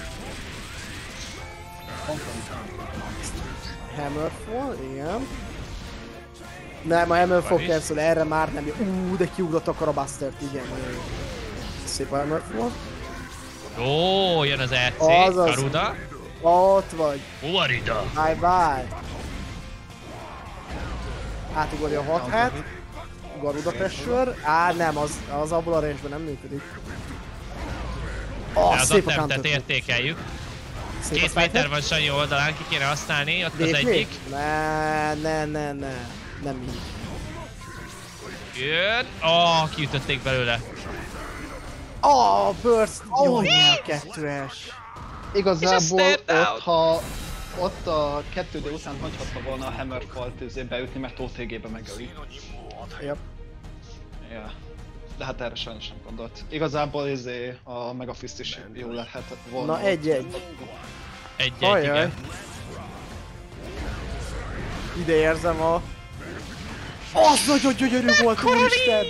Hammerfall, igen. Nem, a Hammerfall cancel, erre már nem jó. De kiugrott a Karabustert, igen. Szép a Hammerfall. Ó, jön az EC, Garuda. Ott vagy. Warida. Bye bye. Átugorja a 6 hát. Garuda pressure. Nem, az abból a range-ben nem működik. Az attemptet értékeljük. 2 méter van Sanyi oldalán, ki kéne használni, ott az egyik. Nem így. Jön. Kiütötték belőle. Burst! Jó, 2-es. Igazából ott a 2D után hagyhatta volna a Hammerfall-t beütni, mert OTG-be megöli. Yep. Ja. De hát erre sajnos nem gondolt. Igazából a Megafist is jó lehetett volna. Na 1-1. 1-1, igen. Ide érzem az nagyon gyönyörű volt, úristen!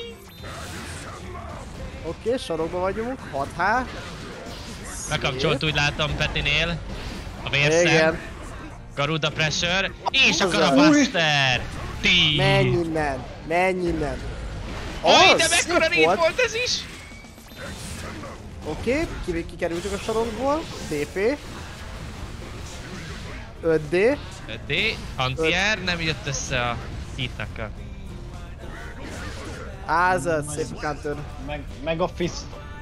Oké, sarokba vagyunk, 6H. Bekapcsolt, úgy látom Petinél. A vérszem. Garuda pressure. És a Karabuster! Menj innen! De mekkora read volt ez is! Oké, kikerültük a sarokból. TP. 5D. 5D. Anti-air, nem jött össze a hitnakkal. Azaz, szép counter. Meg a fist.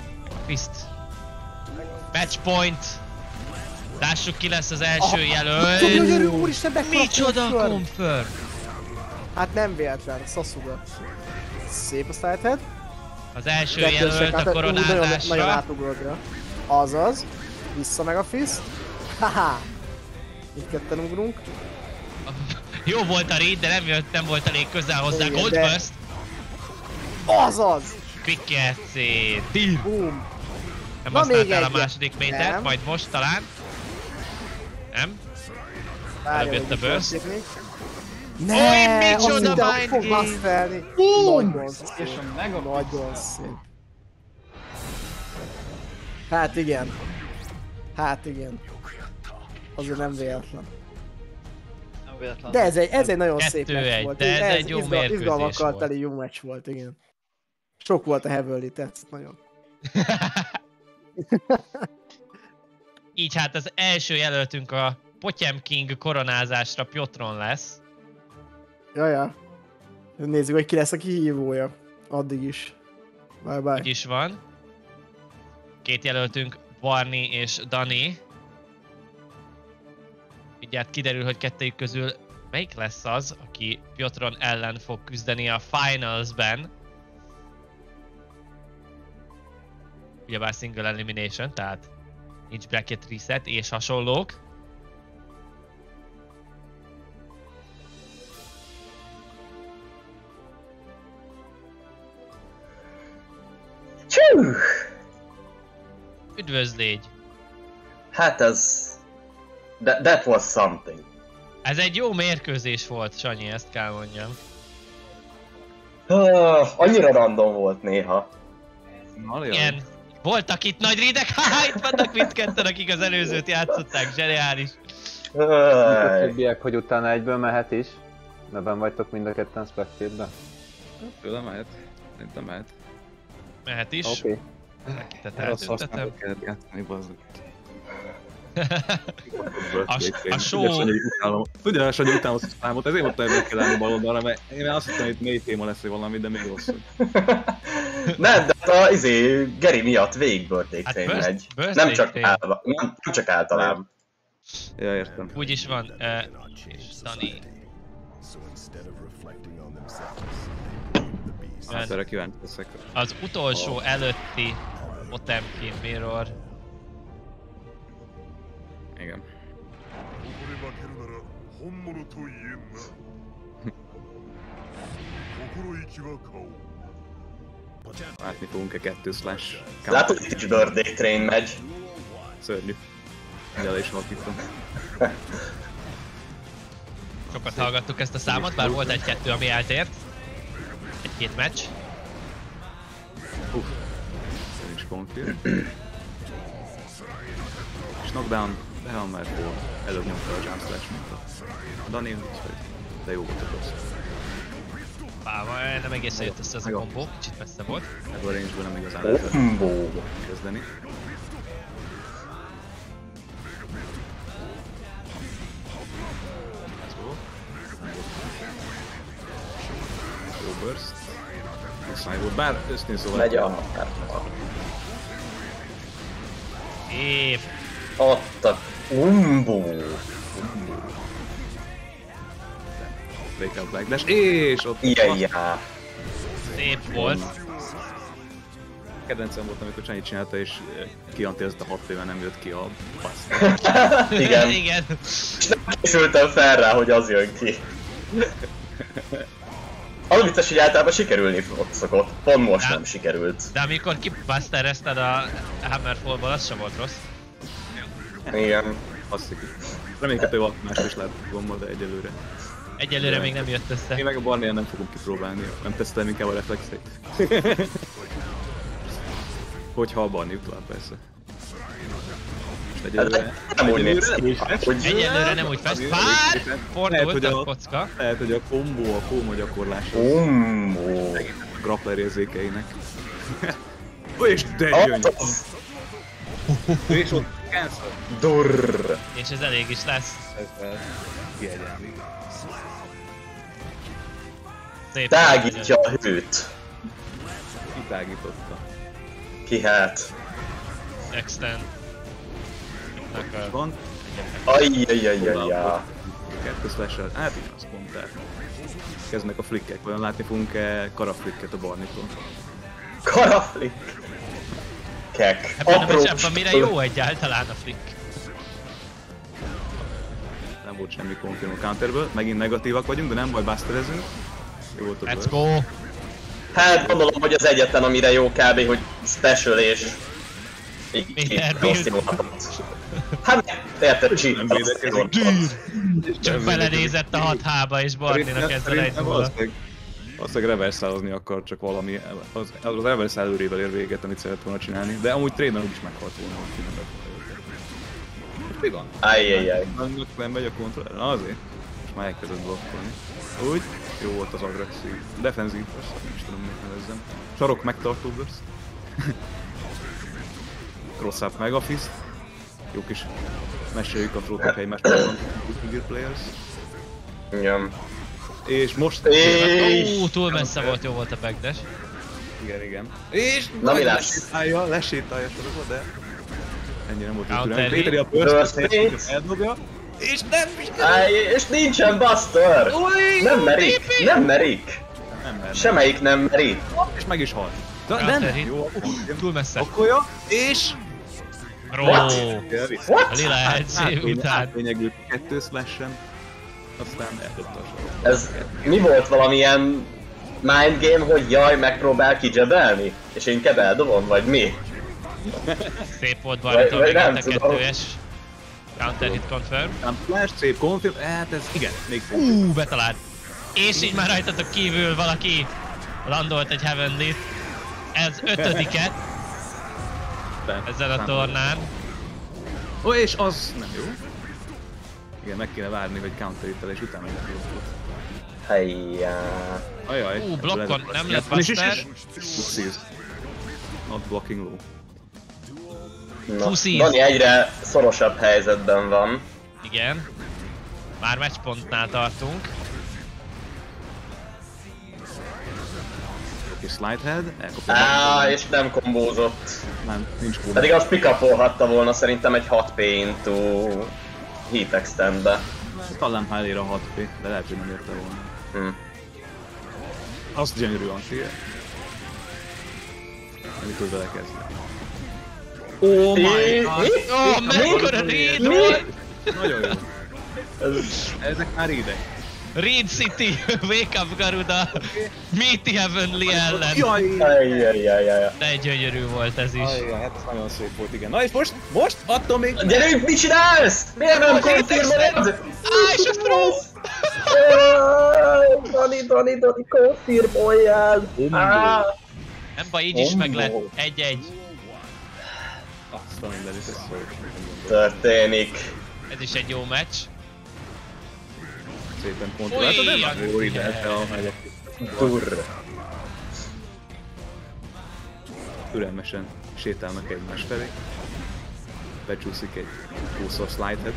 Match point. Lássuk ki lesz az első jelölt. Micsoda confirm. Hát nem véletlen, Sasuga. Szép a Slidehead. Az első jelölt a koronázásra. Nagyon átugrod. Azaz. Vissza meg a fist. Haha. Így ketten ugrunk. Jó volt a read, de nem volt elég közel hozzá. Gold Burst. Azaz! Quick EC. Boom. Nem használtál a második métert, majd most talán. Nem? Előbb jött a burst. Micsoda mind game! Boom! És a mega nagyon szép. Hát igen. Azért nem véletlen. De ez egy nagyon szép meccs volt. De ez egy jó mérkőzés izgalmakkal volt. teli jó meccs volt, igen. Sok volt a Heavenly, tetszett nagyon. Így hát az első jelöltünk a Potemkin koronázásra Piotron lesz. Jaja. Nézzük, hogy ki lesz a kihívója. Addig is. Bye. Úgy is van. 2 jelöltünk, Barney és Dani. Mindjárt kiderül, hogy kettőjük közül melyik lesz az, aki Piotron ellen fog küzdeni a Finals-ben. Ugyebár single elimination, tehát nincs bracket reset és hasonlók. Csúh! Üdvözlégy! Hát ez... That was something. Ez egy jó mérkőzés volt, Sanyi, ezt kell mondjam. Annyira random volt néha. Igen. Voltak itt nagy rideg, haha, itt vannak mindketten, akik az előzőt játszották, zseniális. A többiek, hogy utána egyből mehet is? Mert benn vagytok mind a ketten Spectate-ben? Tőle mehet. Szerintem mehet. Mehet is. Oké. Rossz használatot kellett játszani, bazzak. A show... Ugye, Sanyi utálom azt a számot, ezért mondtam, hogy meg kell állni bal oldalra, mert én azt hittem, hogy mély téma lesz, vagy valami, de még rosszul. Nem, de a Geri miatt végig birthday train megy. Nem csak általában. Ja, értem. Úgy is van, és Dani. Erre kíváncsi leszek. Az utolsó előtti Potemkin Mirror. Igen. Látni fogunk-e 2 slash. Látod, itt is birthday train megy. Szörnyű. Mindjárt is alakítom. Sokat hallgattuk ezt a számot, bár volt egy-kettő, ami eltért. Egy-két meccs. Nincs konfír. És knockdown, de ha már előbb nyomta a jump slash, mint a Dani, úgyhogy de jó volt a rossz. Nem egészen jött össze ez a kombó, kicsit messze volt. Ebből a range-ből nem igazán lehetett kezdeni. Jó burst. Muszáj volt, bár őszintén szóval... Megy a... Épp. Ott a... Umbó. Wake up Black Dash, és ott... Jajjá. Szép volt. Kedvencem volt, amikor Csanyi csinálta, és kiantézott a 6 éve nem jött ki a basz. Igen. Igen. És nem készültem fel rá, hogy az jön ki. Az vicces, hogy általában sikerülni szokott. Pont most nem sikerült. De amikor kibusterezted a Hammerfallból, az sem volt rossz. Igen. Azt remélkedő valaki más is lehet gombbal, de egyelőre. Egyelőre még nem jött össze. Én meg a Barnél nem fogom kipróbálni, nem tesztelem inkább a reflexét. Hogyha a Barney utal, persze. Most egyelőre... Nem úgy néz ki. Egyelőre nem úgy fest, bár fordult a kocka. Lehet, hogy a kombó, a kóma gyakorlás Kombó. a grappler érzékeinek. És de gyönyörű! És ott cancel! Durr! És ez elég is lesz. Ez kiegyenli. Tágítja a hőt. Kitágította. Ki hát? Extend. Van. Ajjajajajajá. 2 slash-el, hát igen, azt mondták. Kezdnek a flikkek, vajon látni fogunk-e karaflikket a Barnitól? Karaflik? Kek. Ebben a meccsában mire jó egyáltalán a flick? Nem volt semmi confirm a counterből, megint negatívak vagyunk, de nem baj, busterezünk. Jó volt a Let's go! Hát gondolom, hogy az egyetlen, amire jó kb, hogy special és... Hát érted, cheat. Csak belenézett a 6H-ba és Barninak ezzel egy nulla. Valószínűleg reverse-álozni akar csak valami, az reverse előrével ér véget, amit szeret volna csinálni, de amúgy trade-ben úgyis meghalt volna, hogy kinembe. Most mi van? Ajjajjaj. Nem megy a kontroller? Na azért. Most már elkezdett blokkolni. Úgy, jó volt az agresszív. Defenzív burst, nem is tudom, mit nevezzem. Sarok megtartó burst. Crossup Megafist. Jó kis meséljük a trótok egymásban, Figure Players. Igen. És most... túl messze volt, jó volt a backdash. Igen. És... Na mi lesz? Lesétálja sorokba, de... Ennyire nem volt Counter Péteri a burst, eldobja. És nem és nincsen Buster! Nem merik! Semmelyik nem merik. És meg is halt. Nem, jó, túl messze. Okolja, és... Lila Edge után. Lényegül 2 slash-en, aztán eldobta a sorot. Ez mi volt, valamilyen mind game, hogy jaj, megpróbál kidzsebelni? És én inkább eldobom, vagy mi? Szép volt Barnitól még a 2-es. Counter hit confirm. Flash, szép confirm, hát ez igen, még szép. Betalált. És így már rajtatok kívül valaki landolt egy Heavenly-t. Ez 5-et. Ezen a tornán. Ó, és az nem jó. Igen, meg kéne várni, hogy counter-hittel és utána meg jó volt. Helyjá. Ajaj. Blokkon nem lett Buster. Not blocking low. Dani egyre szorosabb helyzetben van. Igen. Már matchpontnál tartunk. Oké, slidehead, elkapja. És nem kombózott. Nem, nincs kombó. Pedig azt pick-upolhatta volna szerintem egy 6p into heat extendbe. Talán Highly a 6p, de lehet, hogy nem érte volna. Azt gyönyörű anti. Nem tud vele kezdeni. Oh my god! Mekkora raid volt! Nagyon jó. Ezek már raidek. Raid City, Wake Up Garuda, Meaty Heavenly ellen. Jaj. De gyönyörű volt ez is. Hát ez nagyon szép volt, igen. Na és most attól még... Gyerünk, mit csinálsz? Miért nem konfirmolod? És a throw! Dani, konfirmoljál! Nem baj, így is meg lett. 1-1. Azt a mindenit, ez szó. Történik. Ez is egy jó meccs. Szépen kontrolláltad, de nagyon jó ide, a megyek. Durr. Türelmesen sétálnak egymás felé. Becsúszik egy 20-os slidehead.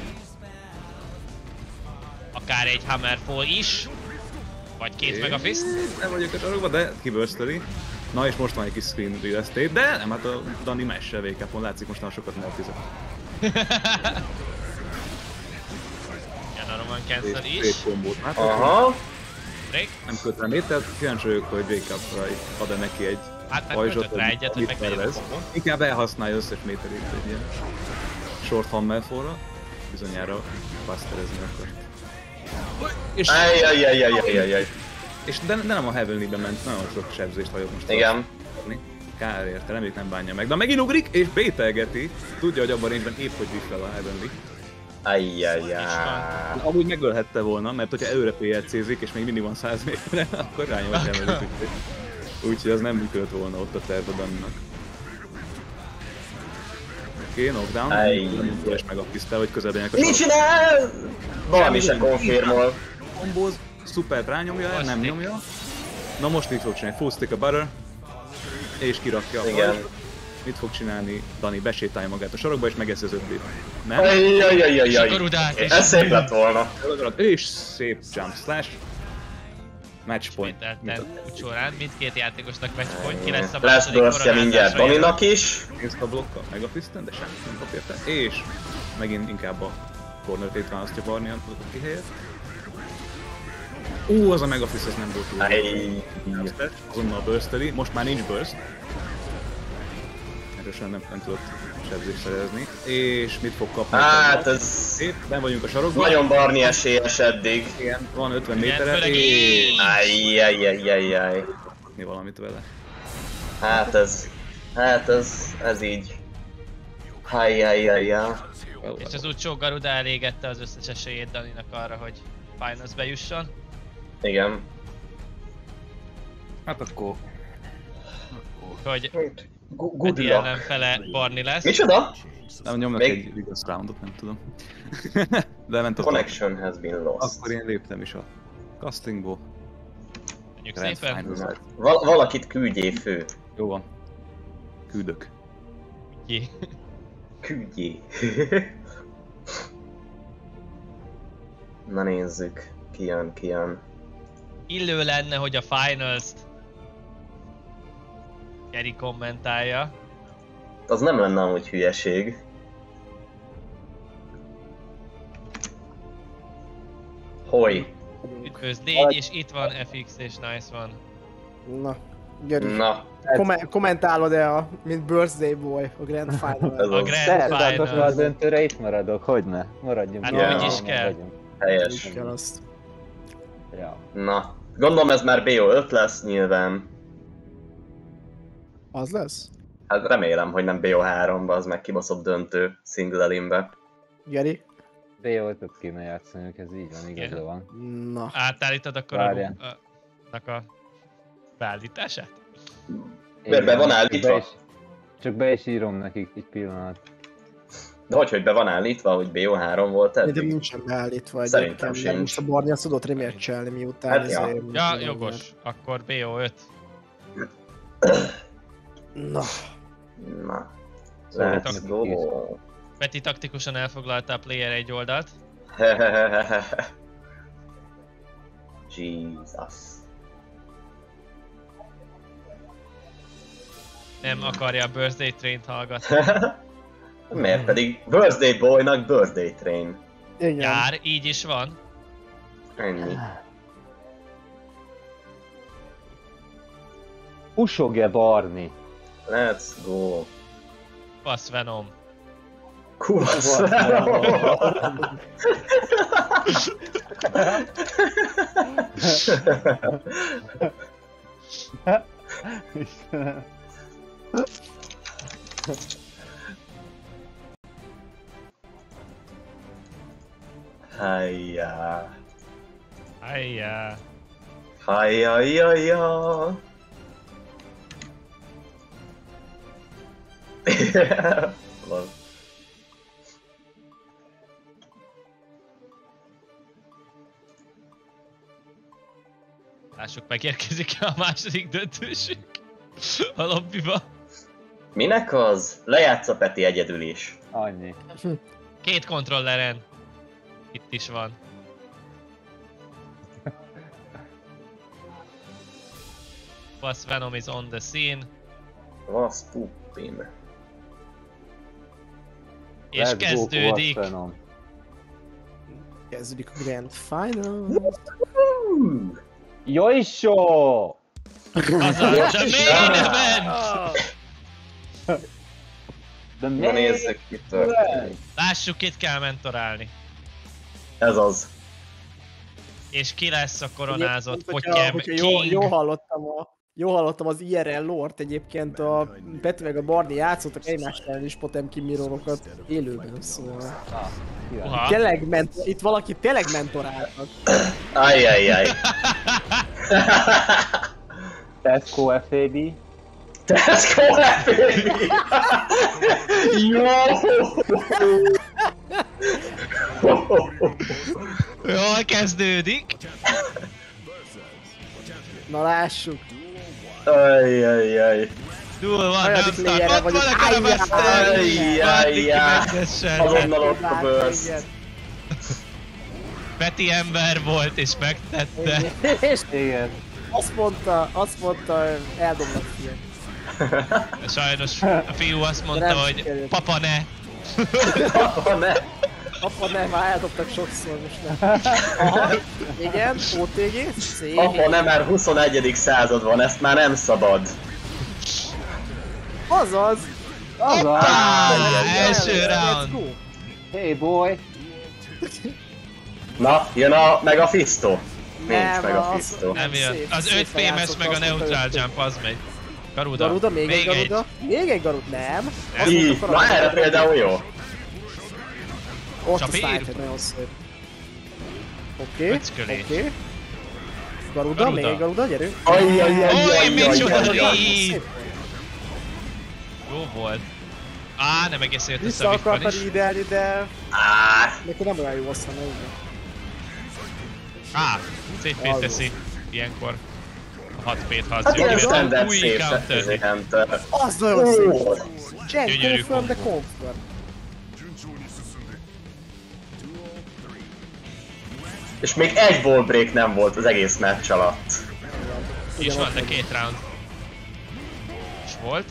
Akár egy Hammerfall is. Vagy 2 megafist. Nem vagyok a sarokban, de kibörszteli. Na és most van egy kis screen real estate, de nem, hát a Dani messe VK-pon látszik most már sokat meltizett. Igen, arra van cancel is. Szép kombót. Hát, aha. Nem kötelmét, tehát kíváncsi vagyok, hogy VK-ra ad-e neki egy pajzsot, rá egyet, hogy megvegyen a kombon. Inkább elhasználja összes méterét egy ilyen short Hammerfallra. Bizonyára busterezni akar. És... Ajjajjajjajjajjaj. És de nem a Heavenly-ben ment, nagyon sok sebzést hagyott most. Igen. Kár érte, reméljük nem bánja meg. De megint ugrik és bételgeti. Tudja, hogy abban a range-ben épp hogy viffel a Heavenly. Ajjajjaj. Amúgy megölhette volna, mert hogyha előre PLC-zik és még mindig van 100 méterre, akkor rányom a Heavenly-t. Úgyhogy az nem működött volna ott a terve Daninak. Oké, knockdown. Nem meg a pisztel, hogy közel legyenek a mit csinál? Valami se konfirmol. Kombóz, szupert rányomja, nem nyomja. Na most mit fog csinálni? Full stick a butter. És kirakja a fajt. Mit fog csinálni? Dani besétálja magát a sarokba és megeszi az 5-bét. Nem? Ajjajjajjajjaj. Ez szép lett volna. És szép jump slash. Match point. Során mindkét játékosnak match point, ki lesz a lesz burstja mindjárt Daninak is. Insta blokka, meg a fisten, de semmi nem kap érte. És megint inkább a corner tét választja Barney ki helyet. Az a megafist, ez nem volt túl. Azonnal bursteli, most már nincs burst. Erősen nem tudott sebzést szerezni. És mit fog kapni? Hát ez... Szép, ben vagyunk a sarokban. Nagyon Barney esélyes eddig. Igen, van 50 méterre. Ajjajjajjajjaj. Mi valamit vele. Hát ez így. Ajjajjajjaj. És az Ucho Garuda elégette az összes esélyét Daninak arra, hogy Finals-be jusson. Igen. Hát akkor... Hogy Peti ellenfele Barney lesz. Micsoda? Nem, nyomnak egy Reverse roundot, nem tudom. De ment a connection has been lost. Akkor én léptem is a castingból. Mondjuk szépen. Valakit küldjél fő. Jó van. Küldök. Küldjél. Na nézzük. Ki jön. Illő lenne, hogy a Finals-t Geri kommentálja. Az nem lenne amúgy hülyeség. Hoj! Üdvözl, 4 és itt van FX és Nice van. Na, Gyeri. Na. Kommentálod-e mint Birthday Boy a Grand Final? A Grand Most Final. a döntőre itt maradok, hogyne? Maradjunk. Hát Ja. úgy is kell. Helyes. Kell azt. Ja. Na. Gondolom ez már BO5 lesz nyilván. Az lesz? Hát remélem, hogy nem BO3-ba, az meg kibaszott döntő single elimbe. Gyeri? BO5-öt kéne játszani, ez így van, igaza Igen. van. Na. Átállítod akkor Várjál. a beállítását? Miért be van állítva? Csak be is írom nekik egy pillanat. De hogy be van állítva, hogy BO3 volt De eddig? nincsen beállítva Szerintem egyébként, mert sincs. most a Barni azt tudott rematch-elni miután Hát ja. Ja, jogos. Akkor BO5. Na. Na. Let's go. Peti taktikusan elfoglalta a player egy oldalt. Jesus. Nem akarja a Birthday Train-t hallgatni. Miért pedig Birthday Boynak Birthday Train. Igen. Jár, így is van. Ennyi. Usog-e Barni? Let's go. Passz Venom. Kuvasz. Hayya. Ajjá. Hayya ya ya. Love. Lássuk, megérkezik a második döntősük a lobbiba. Minek az? Lejátsza Peti egyedül is. Annyi. 2 kontrolleren. Itt is van. Plus Venom is on the scene. Vasz puppin. És Let's go, kezdődik. Kuvasz Venom. Kezdődik a Grand Final. Joisho! Az a main event! De Na miért? nézzük, mi történik. Lássuk, itt kell mentorálni. Ez az. És ki lesz a koronázott Hogyha Potyem King? Jól hallottam az IRL lore-t egyébként, a Peti meg a Barni játszottak egymással is Potemkin mirrorokat élőben, szóval... Uha. Tényleg itt valaki tényleg mentoráltak. Ajjajjaj. Tesco FAB. Tesco FAB! Jó! Jól kezdődik. Na lássuk. Ajjajjaj. Túl van, Olyan nem playerre start. Ott vagyok. van a Karabaszter! Ajjajjaj. Azonnal ott a burst. Igen. Peti ember volt és megtette. És Igen. azt mondta, eldobnak fiam. Sajnos a fiú azt mondta, Nem hogy sikerült. papa ne. Papa ne! Apa nem, már eldobtak sokszor most nem. Aha, igen, OTG, szép. Apa nem, már 21. század van, ezt már nem szabad. Azaz! Első Let's round. go. Hey boy! Na, jön a Megafisto. Nincs Nem, Megafisto. Nem jön. Szép, Az szép 5 PMS játszott, meg a azt neutral mondta, jump az megy. Garuda. Garuda, még egy Garuda. Még egy Garuda, nem. Azt Í, mondta, na erre például jó. Ott a Csapír. sniper, nagyon szép. Oké, Öckölés. oké. Garuda, még egy Garuda, gyerünk. Oly, micsoda Ajjajjajjajjaj. lead! Jó volt. Á, nem egész jött össze Vissza a Bitcoin akarta is. readelni, de Á, neki nem olyan jó aztán, nem igen. Á, szép teszi. Ilyenkor a 6P-t hát hazdja. ilyen Jön standard új szép counter. Hunter. Az nagyon szép. Ó, Jen, Gyönyörű confirm the combo. confirm. És még egy wall break nem volt az egész meccs alatt. Is van, de 2 round. És volt.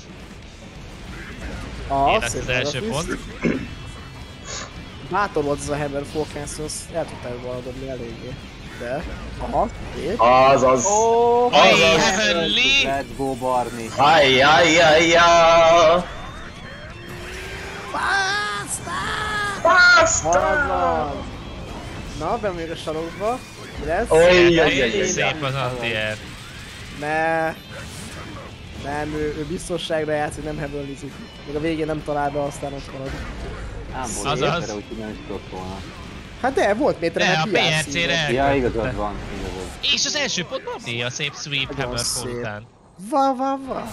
Ah, Én lesz szép az első Megafisz. pont. Bátor volt ez a Hammer Forecast, azt el tudtál volna dobni eléggé. De. Aha, két. Azaz. Azaz. Heavenly. Let's go, Barney. Ajjajjajjaj. Basta! Na, bemegyek a sarokba. Mi lesz? Szép az anti-air. Nem, ő biztonságra játszik, nem heavenlizik. Még a végén nem talál be, aztán ott marad. Nem volt értere, úgyhogy nem is tudott volna. Hát de, volt métre, de hát a PRC-re. Ja, igazad van, igazad. És az első pont Barney, a szép sweep Hammerfall után. Wow.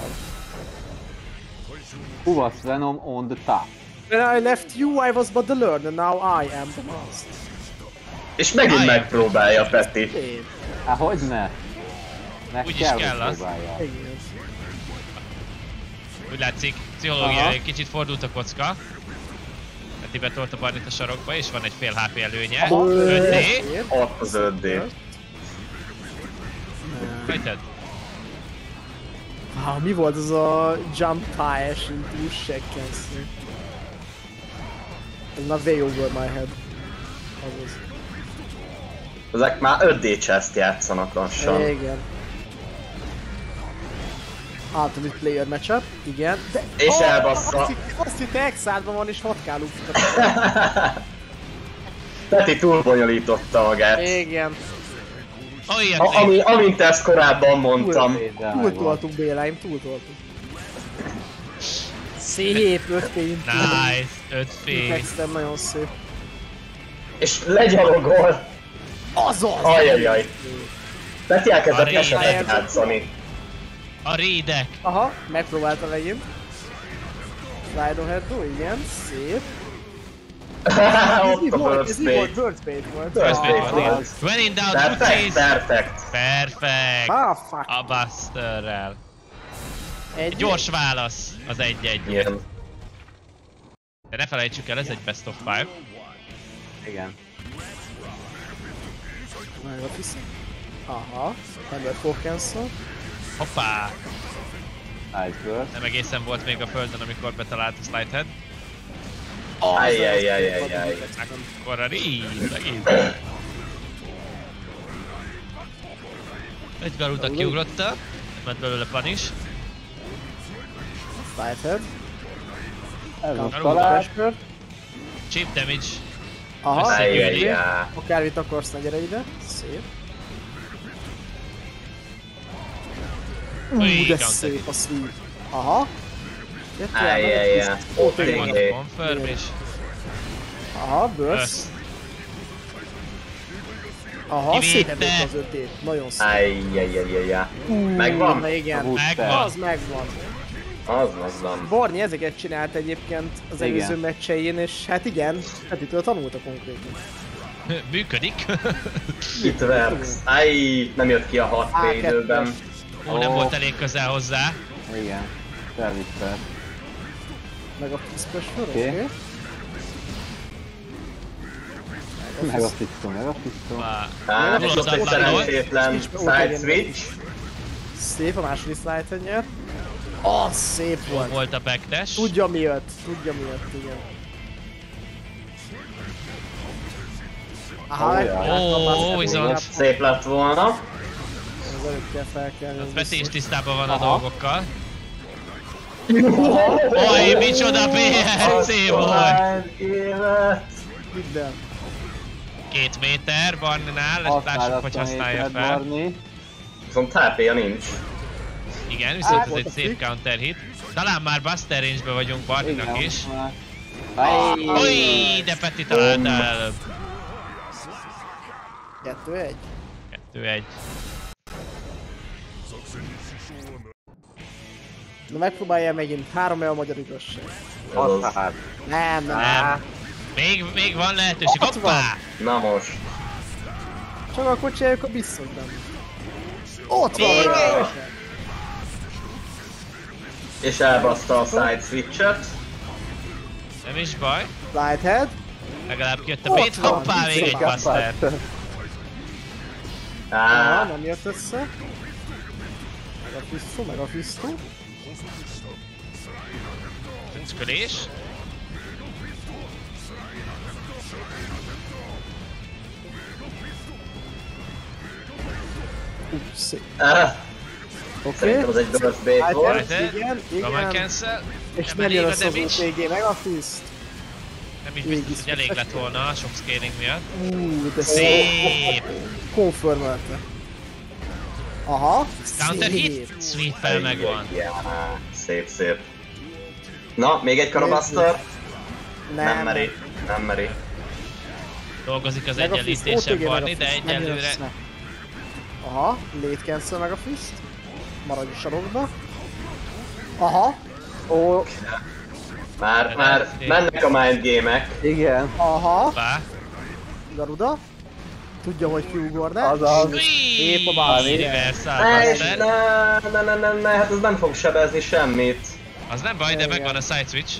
Who was Venom on the top? When I left you, I was but the learner, now I am the master. És megint megpróbálja Peti. Hát hogyne? Úgy is kell az. Úgy látszik, pszichológiai kicsit fordult a kocka. Peti betolt a Barneyt a sarokba, és van egy fél HP előnye. 5D. Ott az 5D. Fejted? Mi volt az a jump tie-es into seconds? Ez már way over my head. Azaz. Ezek már 5D chest játszanak lassan. Igen. Ultimate player matchup, igen. De... És elbassza. Azt hitte Exádban van és 6K loopt. Peti túlbonyolította magát. Igen. Amint ezt korábban mondtam. Túltoltunk Béláim, túltoltunk. Szép 5 fény. Nice, 5 fény. Textem nagyon szép. És legyalogol. Azaz! Ajajaj. Peti elkezdett esetet játszani. A raidek. Aha, megpróbálta megint. Slide on head, igen, szép. Ott a burst bait. Burst bait volt. Burst bait volt. When in doubt, Perfect. Perfect. Ah, fuck. A Busterrel. Egy gyors válasz az 1-1. Igen. De ne felejtsük el, ez egy best of 5. Igen. Megvat vissza. Aha, Ember Fawcancel. Hoppá! Nice burst. Nem egészen volt még a földön, amikor betalált a Slidehead. Ajjajjajjajjaj. Akkor a Reed megint. Egy Garuda kiugrotta, ment belőle Punish. Slidehead. Ez most talált. Chip damage. Aha, ajjajjaj. Akármit akarsz, ne gyere ide. Szép. De szép a sweep. Aha. Ajjajjaj. Megvan a confirm is. Aha, burst. Aha, szépen az 5D. Nagyon szép. Ajjajjajjaj. Megvan? Igen. Megvan. Az megvan. Az megvan. Barney ezeket csinált egyébként az előző meccsein, és hát igen, Petitől tanulta konkrétan. Működik. It works. Ajj, nem jött ki a 6 időben. Nem volt elég közel hozzá. Igen. Felvitte. Meg a special, oké. Meg a pistol. Hát, és ott egy szerencsétlen side switch. Szép, a második slide nyert. Ah, szép volt. Volt a backdash. Tudja mi jött, igen. Aha, viszont. Szép lett volna. Az előtt kell felkelni. Az Peti is tisztában van a dolgokkal. Oj, micsoda PRC volt! Minden. 2 méter Barney-nál, ezt lássuk, hogy használja fel. Viszont HP-ja nincs. Igen, viszont ez egy szép counter hit. Talán már Buster range-be vagyunk Barney-nak is. Oj, de Peti találta előbb. 2-1. 2-1. Na megpróbálja megint, 3-e a magyar igazság. Nem. Még van lehetőség, hoppá! Na most. Csak akkor csináljuk a biztonban. Ott van! És elbaszta a side switch-et. Nem is baj. Slidehead. Legalább kijött a bait, hoppá, még egy Buster. Nem jött össze. Meg a fisztó. Tüncskölés. Szép. Szerintem az egy burst bait volt. Igen. Command cancel. És nem jön a szobor végé, meg a fiszt. Nem is biztos, hogy elég lett volna a sok scaling miatt. De szép! Confirmelte. Aha, Counter hit? Sweep-fel megvan. Szép. Na, még egy Karabuster? Nem meri. Dolgozik az egyenlítésen Barni, de egyelőre... Aha, late cancel meg a fist. Maradj a sarokba. Aha. Ó. Már mennek a mind game-ek. Igen. Aha. Bá. Garuda. Tudja, hogy kiugorná. Azaz. Épp a Barni. Ne, hát ez nem fog sebezni semmit. Az nem baj, de megvan a side switch.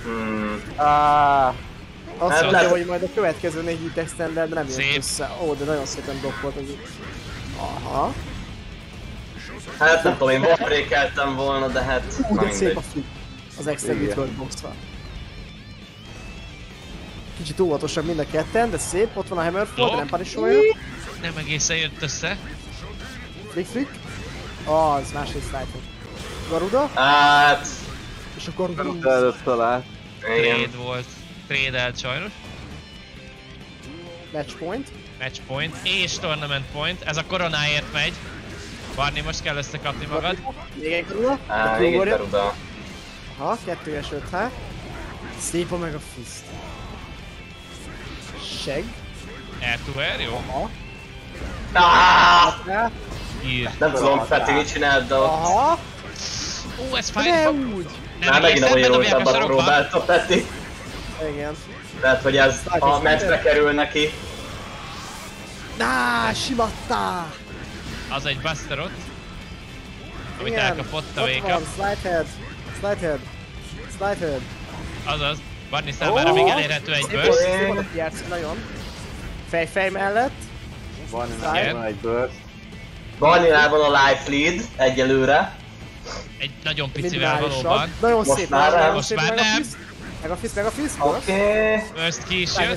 Azt mondja, hogy majd a következő 4 hit extended nem jön össze. Ó, de nagyon szépen blokkolt az itt. Aha. Hát nem tudom, én wallbreakeltem volna, de hát... De szép a flip. Az extended worldbox-val. Kicsit óvatosabb mind a ketten, de szép. Ott van a Hammerfall, de nem punisolja. Nem egészen jött össze. Flick. Az, másrészt slide-ot. Garuda. Hát... És a Garuda előtt talált. Trade volt. Trade-elt sajnos. Match point. És tournament point. Ez a koronáért megy. Barni, most kell összekapni magad. Még egy Garuda. Még egy Garuda. Aha, 2-es 5H. Szép a meg a fist. Seg. R2R, jó? Aha. Nem tudom, Peti mit csinált, de ott... Aha. Ó, ez fáj. Már megint a bonyolultabbat próbálta Peti. Igen. Lehet, hogy ez a meccsbe kerül neki. Simatta! Az egy buster ott. Amit elkapott a Wake Up. Slidehead. Azaz. Barni számára még elérhető egy burst. Szép játszik nagyon. Fej mellett. Van egy burst. Barninál van a life lead egyelőre. Egy nagyon picivel valóban. Nagyon szép. Most már nem. Meg a fist. Oké. Burst ki is jött.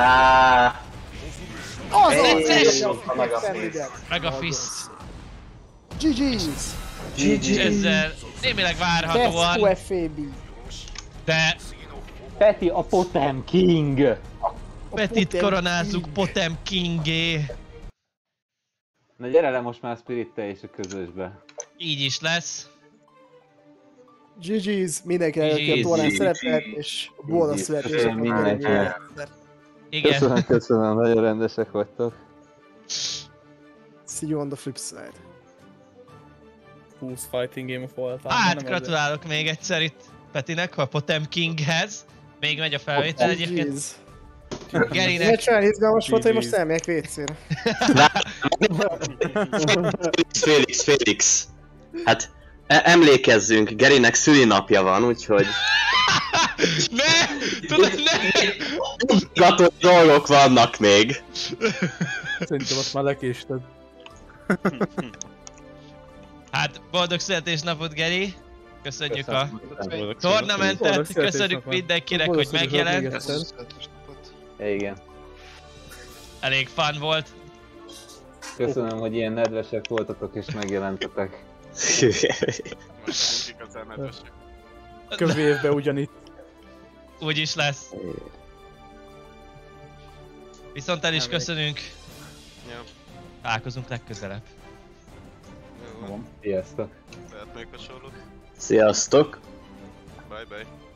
Az meg a fist. GG's. Ezzel némileg várhatóan. De... Peti a Potem King. Petit koronázzuk Potem Kingé. Na gyere le most már Spirit te és a közösbe. Így is lesz. GG's, mindenki előtt a tornán szerepelt, és boldog születések mindenkinek. Igen. Köszönöm, nagyon rendesek vagytok. See you on the flip side. 20 fighting game of all time. Hát gratulálok még egyszer itt Petinek, a Potem Kinghez. Még megy a felvétel egyébként. Gerinek. Miért olyan izgalmas volt, hogy most elmegyek WC-re? Félix. Hát emlékezzünk, Gerinek szülinapja van, úgyhogy... Ne! Tudod, ne! Gató dolgok vannak még. Szerintem azt már lekésted. Hát boldog születésnapot, Geri! Köszönjük a tornamentet, köszönjük mindenkinek, hogy megjelent. Igen. Elég fun volt. Köszönöm, hogy ilyen nedvesek voltatok és megjelentetek. Kövi évben ugyanitt. Úgy is lesz. Viszont el is köszönünk. Találkozunk legközelebb. Sziasztok. Lehet még hasonlók. Sziasztok. Bye bye.